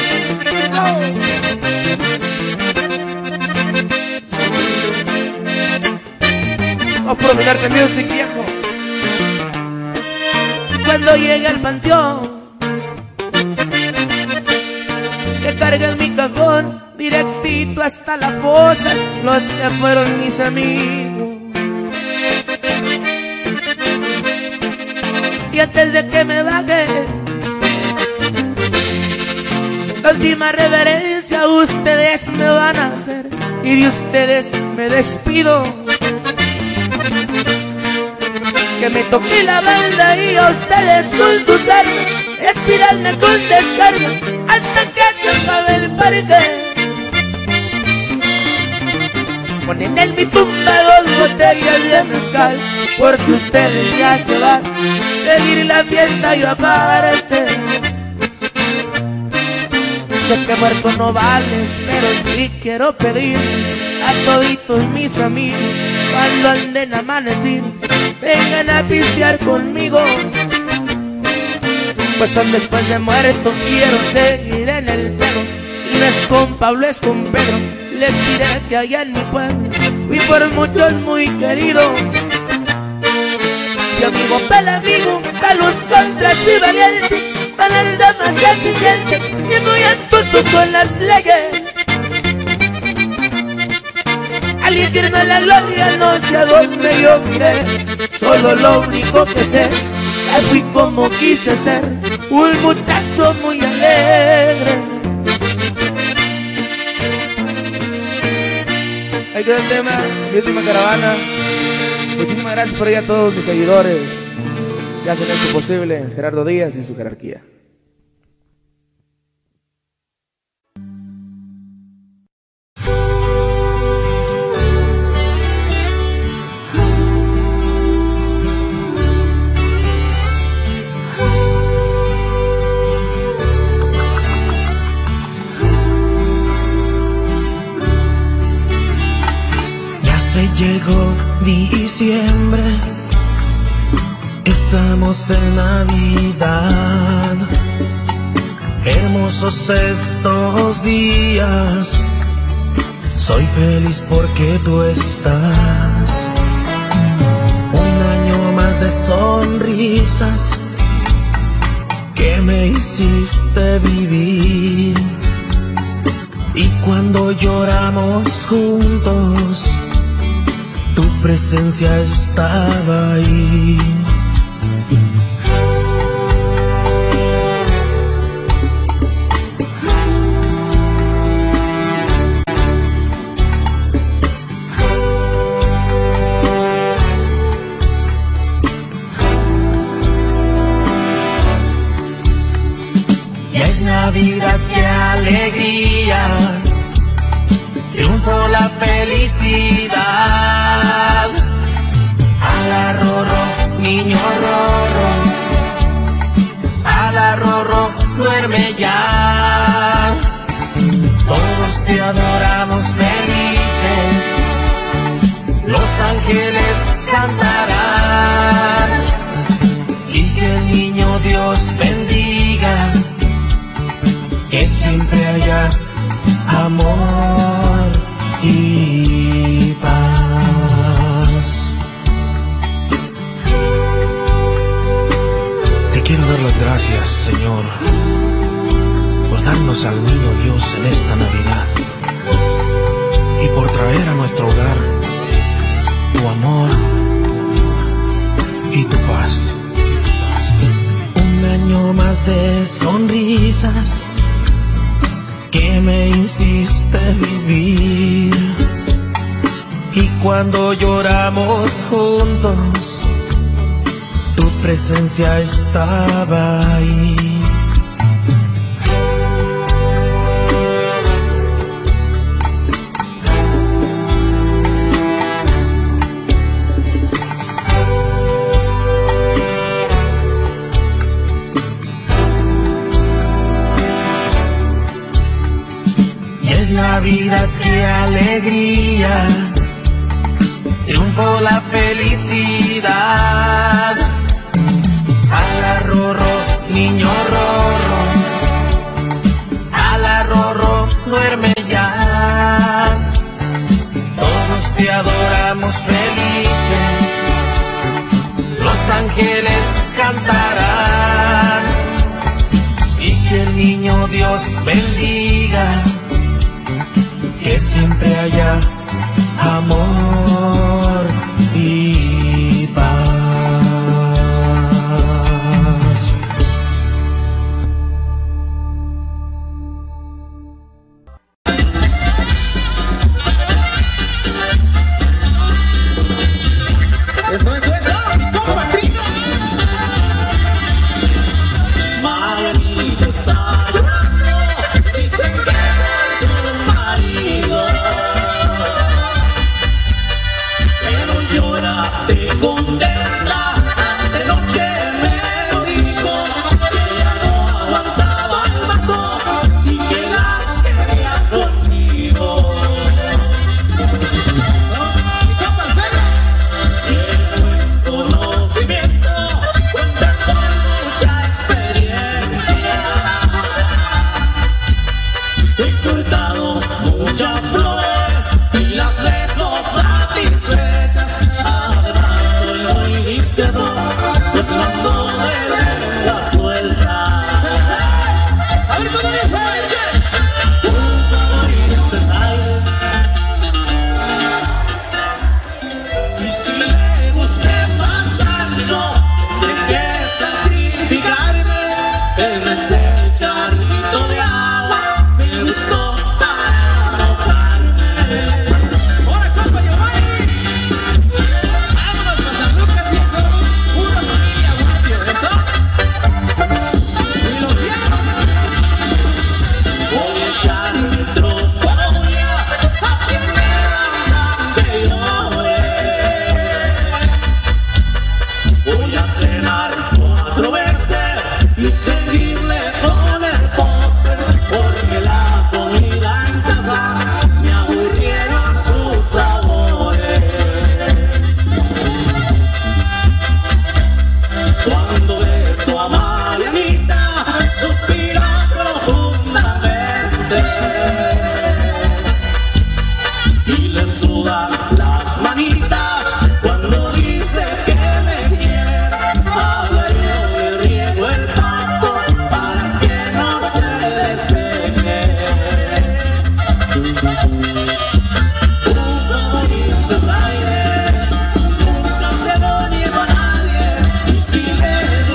Speaker 1: Vamos por Minarte Music, viejo. Cuando llegue al panteón, cargué en mi cajón, directito hasta la fosa, los que fueron mis amigos. Y antes de que me baje, la última reverencia ustedes me van a hacer, y de ustedes me despido. Que me toque la banda y a ustedes con sus armas, espíralme con descargas hasta que se acabe el parque. Ponen en mi tumba 2 botellas de mezcal, por si ustedes ya se van, seguir la fiesta yo aparte. Sé que muerto no vales, pero sí quiero pedir a toditos mis amigos, cuando anden amanecidos, vengan a pistear conmigo. Pues son después de muerto, quiero seguir en el pedo. Si no es con Pablo, es con Pedro. Les diré que allá en mi pueblo fui por muchos muy querido. Mi amigo pela amigo, a los contras fui valiente, para el más eficiente y muy astuto con las leyes. Al infierno en la gloria no sé a dónde yo miré, solo lo único que sé, que fui como quise ser, un muchacho muy alegre. Ahí queda el tema, mi última caravana. Muchísimas gracias por ahí a todos mis seguidores que hacen esto posible, Gerardo Díaz y su jerarquía.
Speaker 2: Llegó diciembre, estamos en Navidad. Hermosos estos días, soy feliz porque tú estás. Un año más de sonrisas que me hiciste vivir. Y cuando lloramos juntos, tu presencia estaba ahí. Ya es Navidad, qué alegría, triunfó la felicidad. Ala Rorro, niño Rorro, ala Rorro, duerme ya. Todos te adoramos felices, los ángeles cantarán, y que el niño Dios bendiga, que siempre haya amor y paz. Te quiero dar las gracias, Señor, por darnos al niño Dios en esta Navidad y por traer a nuestro hogar tu amor y tu paz. Un año más de sonrisas que me hiciste vivir. Y cuando lloramos juntos, tu presencia estaba ahí. Navidad, qué alegría, triunfó la felicidad. Ala Rorro, niño Rorro, ala Rorro, duerme ya. Todos te adoramos felices, los ángeles cantarán, y que el niño Dios bendiga, siempre haya amor y paz.
Speaker 3: Eso, como Patricio. Marianita está llorando, dicen que es su marido, pero llora de contenta. Antenoche me lo dijo, que ella no aguantaba el vato y que las quería conmigo. Conocimiento, cuenta con mucha experiencia. He cortado muchas flores y las dejo satisfechas. Además soy muy discreto, pues no ando de lengua suelta. A ver cómo dice. Un favorito sale. Y si le guste más algo, tendré que sacrificarme. Él es el charquito de agua, me gustó para mojarme. ¡Hola, compa Giovanni! ¡Vámonos a San Lucas, viejo! ¡Pura familia, guapio! ¿Eso? ¡Y los viejos! Voy a echar mi trompadoria a quien me da que llore. Voy a cenar 4 veces y seguirle con el póster, porque la comida en casa me aburrieron sus sabores. Cuando beso a Marianita, suspira profundamente y le sudan las manitas cuando dice que me quiere. A ver, yo le riego el pasto para que no se deseque. Un favorito es aire, nunca se lo niego a nadie. Y si le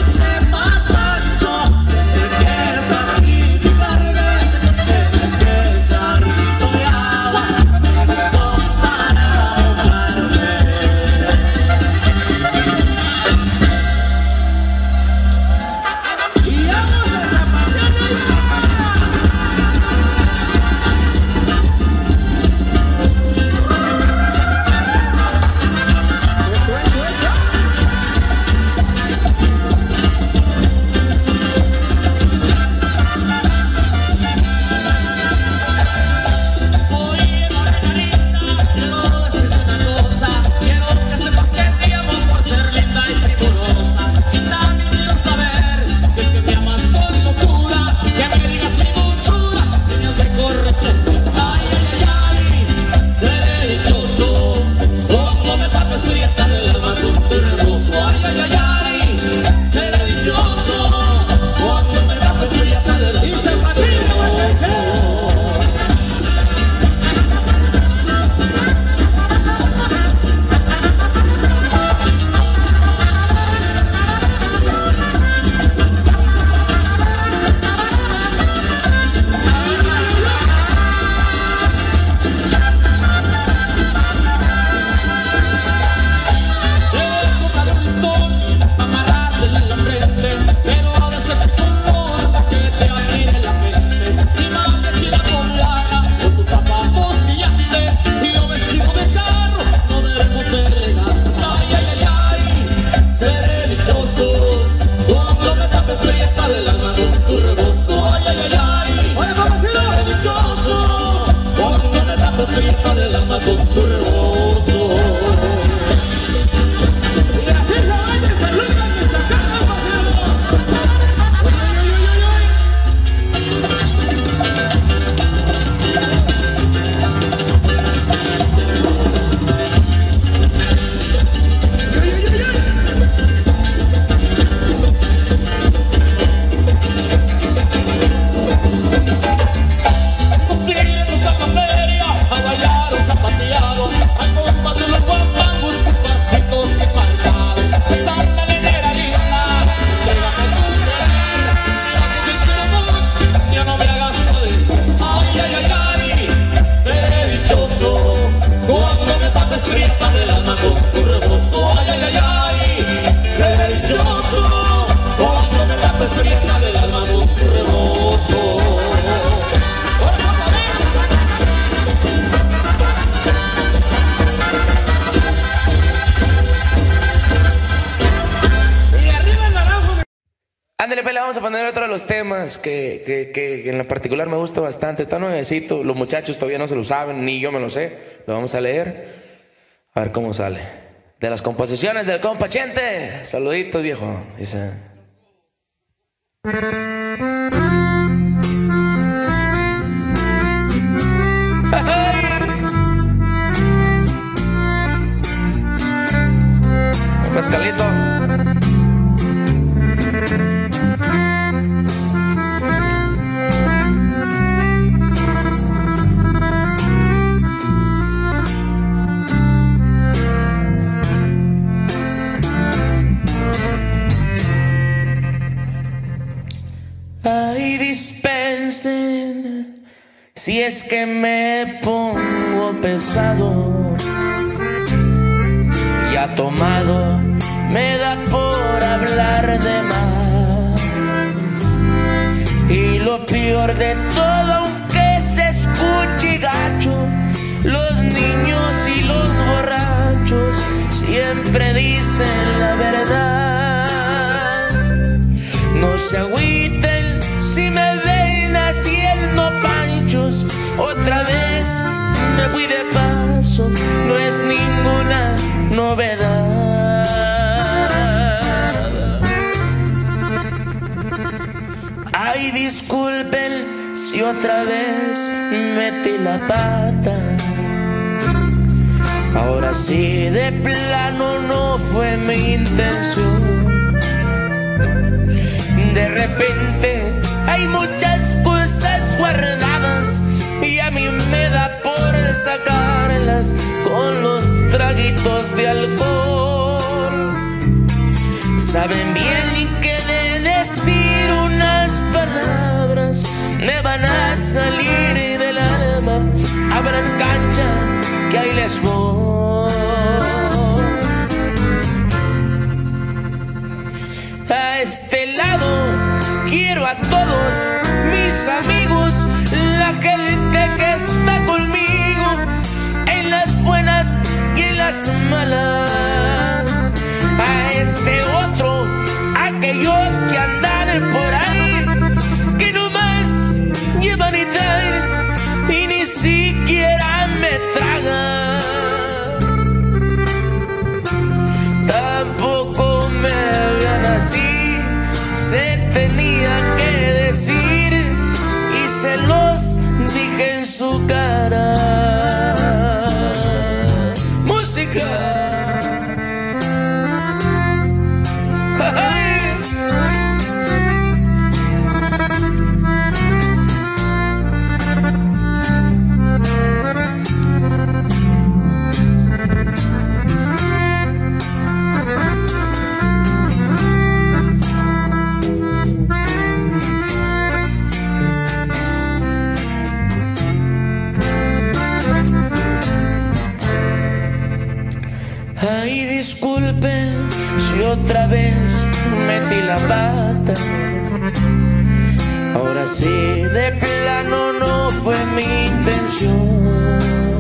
Speaker 1: Ándale, Pele, vamos a poner otro de los temas que en lo particular me gusta bastante. Está nuevecito, los muchachos todavía no se lo saben, ni yo me lo sé. Lo vamos a leer, a ver cómo sale. De las composiciones del compa Chente. Saluditos, viejo. Dice... Mezcalito. Ay, dispensen si es que me pongo pesado. Ya tomado me da por hablar de más. Y lo peor de todo, aunque se escuche gacho, los niños y los borrachos siempre dicen la verdad. No se agüiten si me ven haciendo panchos. Otra vez me fui de paso, no es ninguna novedad. Ay, disculpen si otra vez metí la pata. Ahora sí, de plano no fue mi intención. De repente hay muchas cosas guardadas y a mí me da por sacarlas con los traguitos de alcohol. Saben bien que de decir unas palabras me van a salir del alma. Abran cancha que ahí les voy. A este lado quiero a todos mis amigos, la gente que está conmigo en las buenas y en las malas. A este otro, aquellos que andan por ahí, que nomás llevan y traen y ni siquiera me tragan. Tampoco me vean así, se tenía que decir y se los dije en su cara. Música. Ay, disculpen si otra vez metí la pata. Ahora sí, de plano no fue mi intención.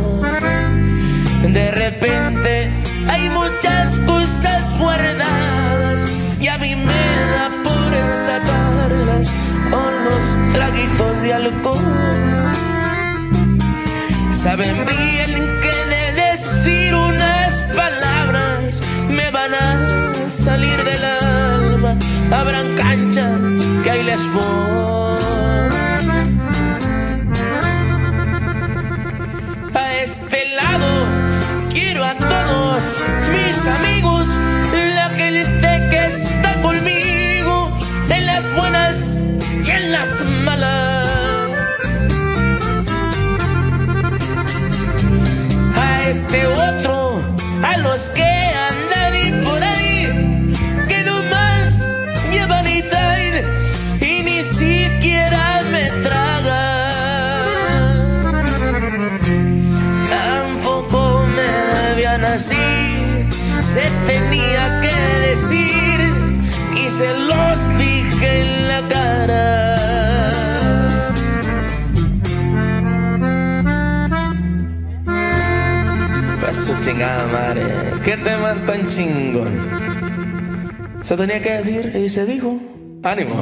Speaker 1: De repente hay muchas cosas guardadas y a mí me da por sacarlas con los traguitos de alcohol. Saben bien que de decir unas palabras me van a salir del alma. Abran cancha que ahí les voy. A este lado quiero a todos mis amigos, la gente que está conmigo en las buenas y en las malas. A este otro, a los que andan y por ahí, que nomás llevan y traen y ni siquiera me tragan. Tampoco me vean así, se tenía que decir y se los dije en la cara. Su chingada madre, qué tema tan chingón. Se tenía que decir y se dijo. Ánimo.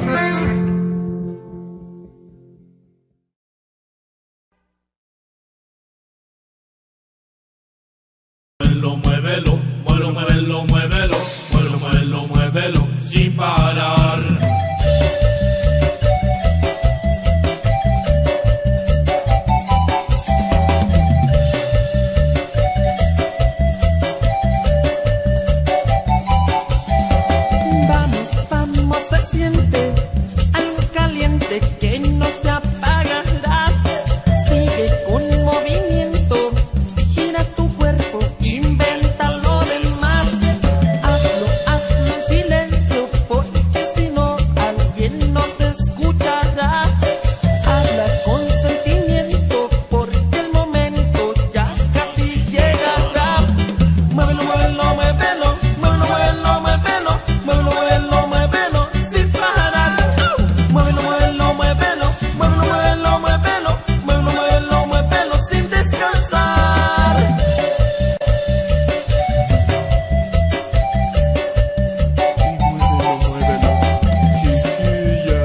Speaker 3: Muévelo, muévelo, muévelo, muévelo, muévelo, muévelo, muévelo, sin parar.
Speaker 2: Vamos, vamos, se siente algo caliente que no se apagará. Sigue con movimiento, gira tu cuerpo, inventa lo demás. Hazlo, hazlo en silencio, porque si no alguien no se escuchará. Habla con sentimiento, porque el momento ya casi llegará. Muévelo, muévelo, muévelo, muévelo, muévelo, muévelo, muévelo, muévelo, muévelo, sin parar. Muévelo, muévelo, muévelo, muévelo, muévelo, muévelo, muévelo, muévelo, muévelo, sin descansar. Y muévelo, muévelo, chiquilla.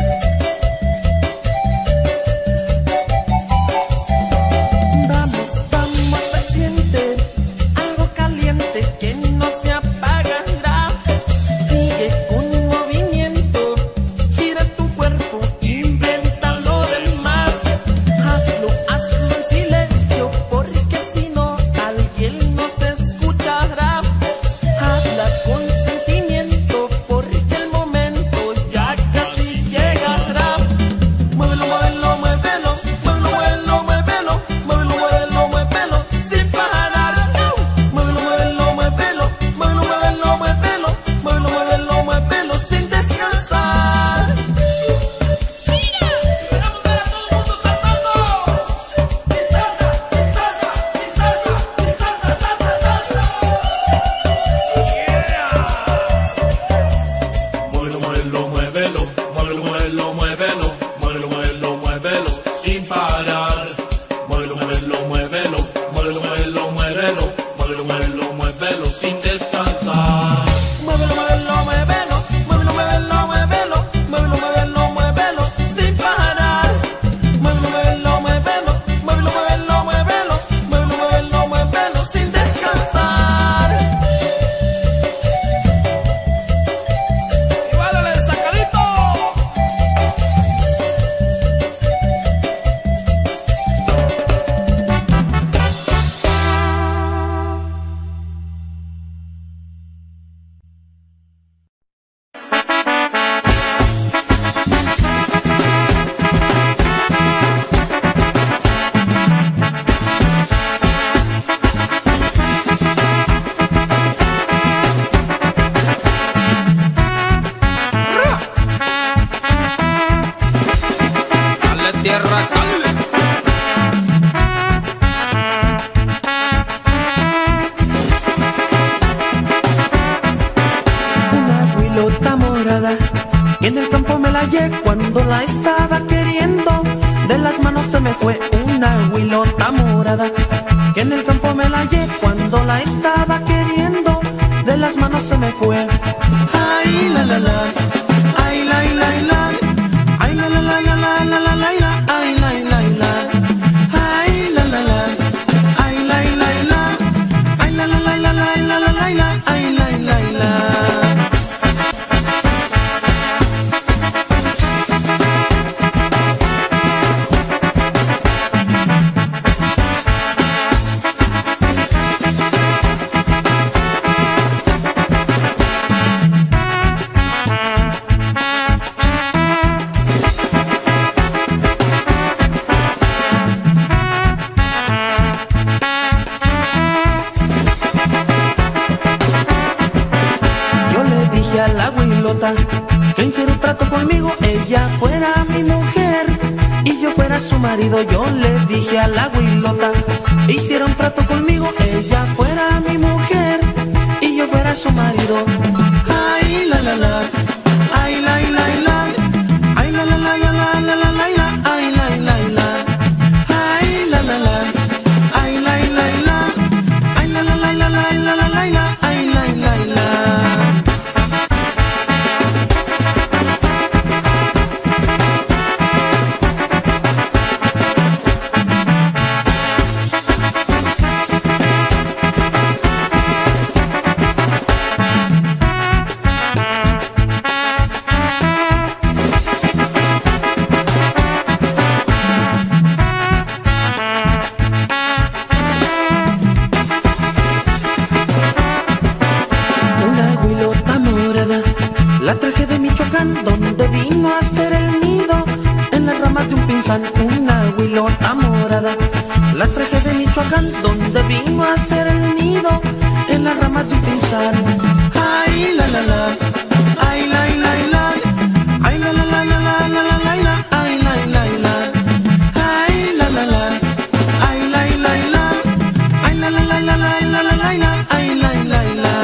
Speaker 2: Vamos, vamos, se siente algo caliente que no se apagará. Sigue con movimiento, gira tu cuerpo, inventa lo demás. Hazlo, hazlo en silencio, porque si no alguien no se escuchará. Habla con sentimiento, porque el momento ya casi llegará. Muévelo, muévelo, muévelo, muévelo, muévelo, muévelo, muévelo, muévelo, muévelo, sin parar. Muévelo, muévelo, muévelo, muévelo, muévelo, muévelo, muévelo, muévelo, muévelo, sin descansar. ¡China! ¡Queremos ver a todo el mundo saltando! ¡Y salta, y salta, y salta, y salta, salta, salta!
Speaker 3: Muévelo, muévelo, muévelo, muévelo, muévelo, muévelo, muévelo, muévelo, muévelo, sin parar. Muévelo, muévelo, muévelo, muévelo, muévelo, muévelo, muévelo, muévelo, muévelo, sin descansar.
Speaker 2: Muévelo, muévelo, muévelo, muévelo, muévelo, muévelo, muévelo, muévelo, muévelo, sin parar. Muévelo, muévelo, muévelo, muévelo, muévelo, muévelo, muévelo, muévelo, muévelo, sin descansar. ¡Y válale, sacadito!
Speaker 3: Dale tierra, dale.
Speaker 2: Una huilota morada que en el campo me la hallé cuando la estaba queriendo. De las manos se me fue una huilota morada que en el campo me la hallé cuando la estaba queriendo. De las manos se me fue. Ay, la la la, ay, la la la, ay, la la la la la la la la, ay, la la la, ay, la la la, ay, la la la, ay, la la la la la la la la, ay, la la la. Que hiciera un trato conmigo, ella fuera mi mujer y yo fuera su marido. Yo le dije a la huilota que hiciera un trato conmigo, ella fuera mi mujer y yo fuera su marido. Ay, la la la, ay, la la la, ay, la la la la la la la la, ay, la la la, ay, la la la, ay, la la la, ay, la la la la la la la la, ay, la la la. traje de Michoacán, donde vino a hacer el nido, en las ramas de un pinzán, una huilota morada. La traje de Michoacán, donde vino a hacer el nido, en las ramas de un pinzán. Ay, la, la, la, ay, la, la, la, ay, la, la, la, la, la, la, la, la, la, ay, la, la, la, ay, la, la, la, ay, la, la, la, ay, la, la, la, la, la, la, la, la, ay, la, la, la.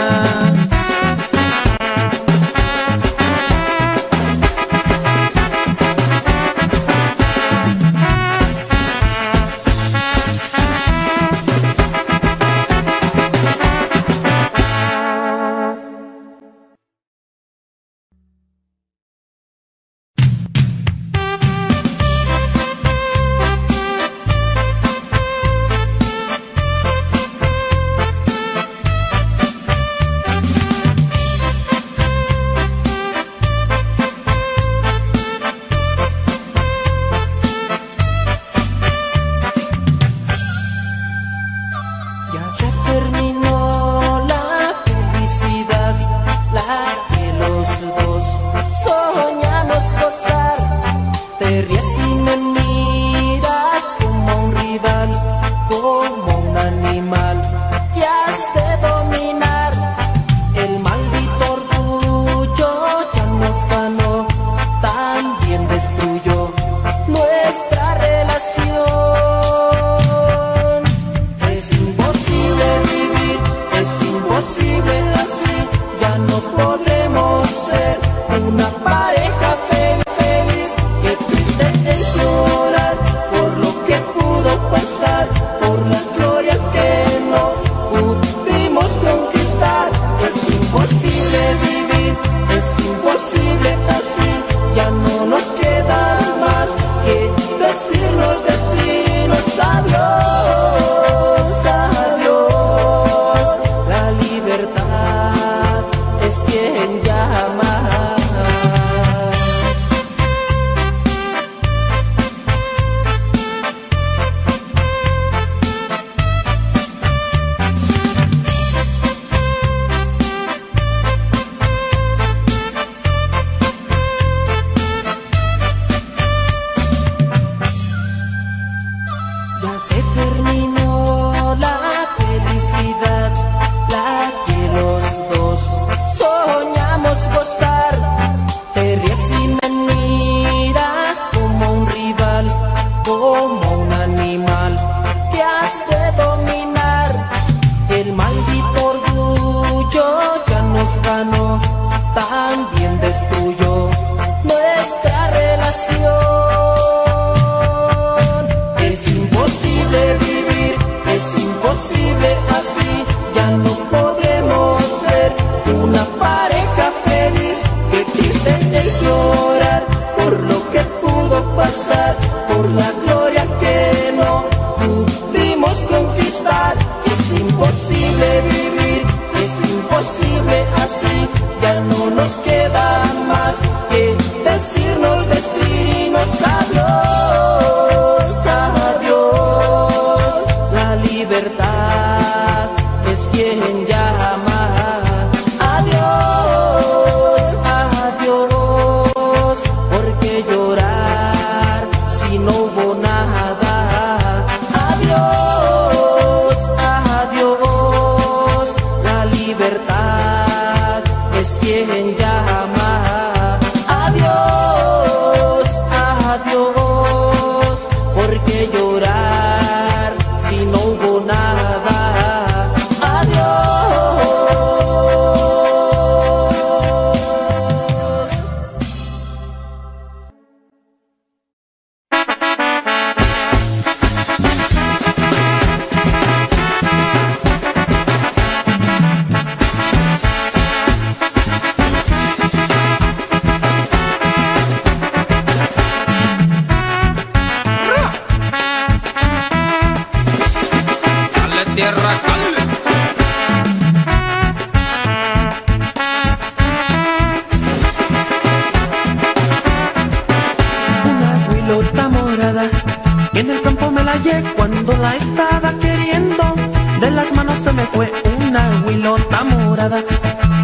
Speaker 2: En el campo me la hallé cuando la estaba queriendo. De las manos se me fue una huilota morada.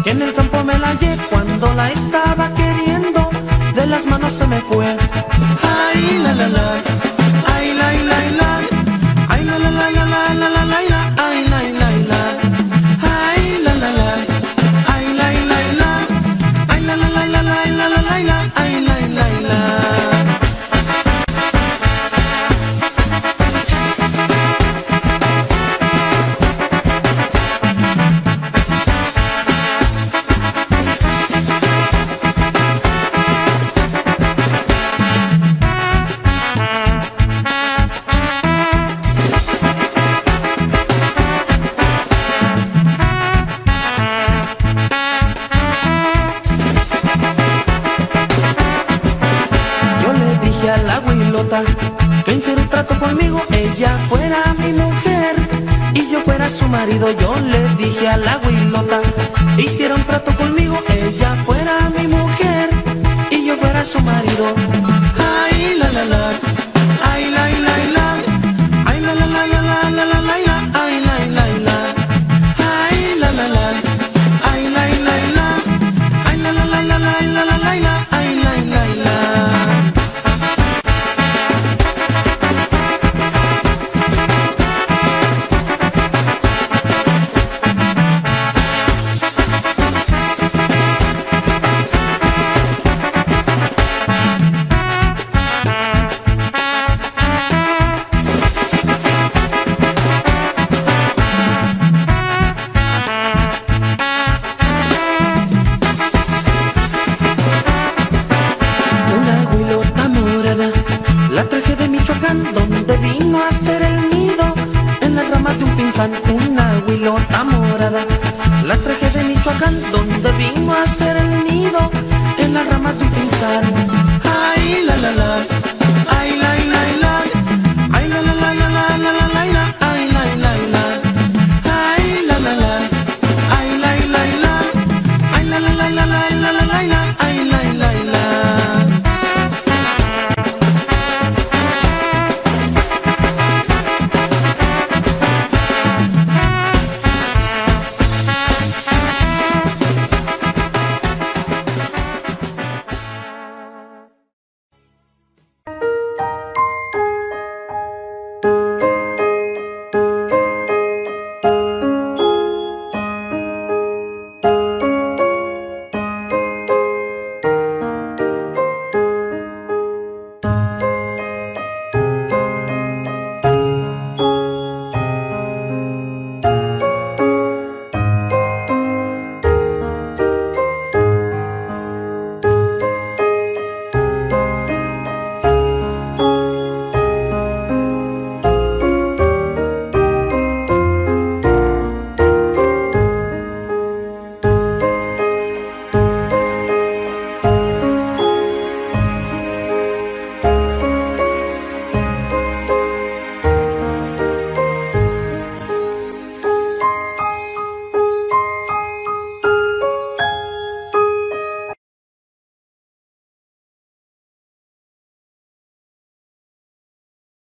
Speaker 2: que en el campo me la hallé cuando la estaba queriendo, de las manos se me fue. Ay, la la la, ay, la la la, ay, la la la la la la la la, ay, la la la, ay, la la la, ay, la la la, ay, la la la la la la la la, ay, la la la. A la huilota que hiciera un trato conmigo, ella fuera mi mujer y yo fuera su marido. Yo le dije a la huilota que hiciera un trato conmigo, ella fuera mi mujer y yo fuera su marido. Ay, la la la, ay, la la la, ay, la la la la la la la la, ay, la la la, ay, la la la, ay, la la la, ay, la la la la la la la la, ay, la la la. La traje de Michoacán, donde vino a hacer el nido, en las ramas de un pinzán, una huilota morada. La traje de Michoacán, donde vino a hacer el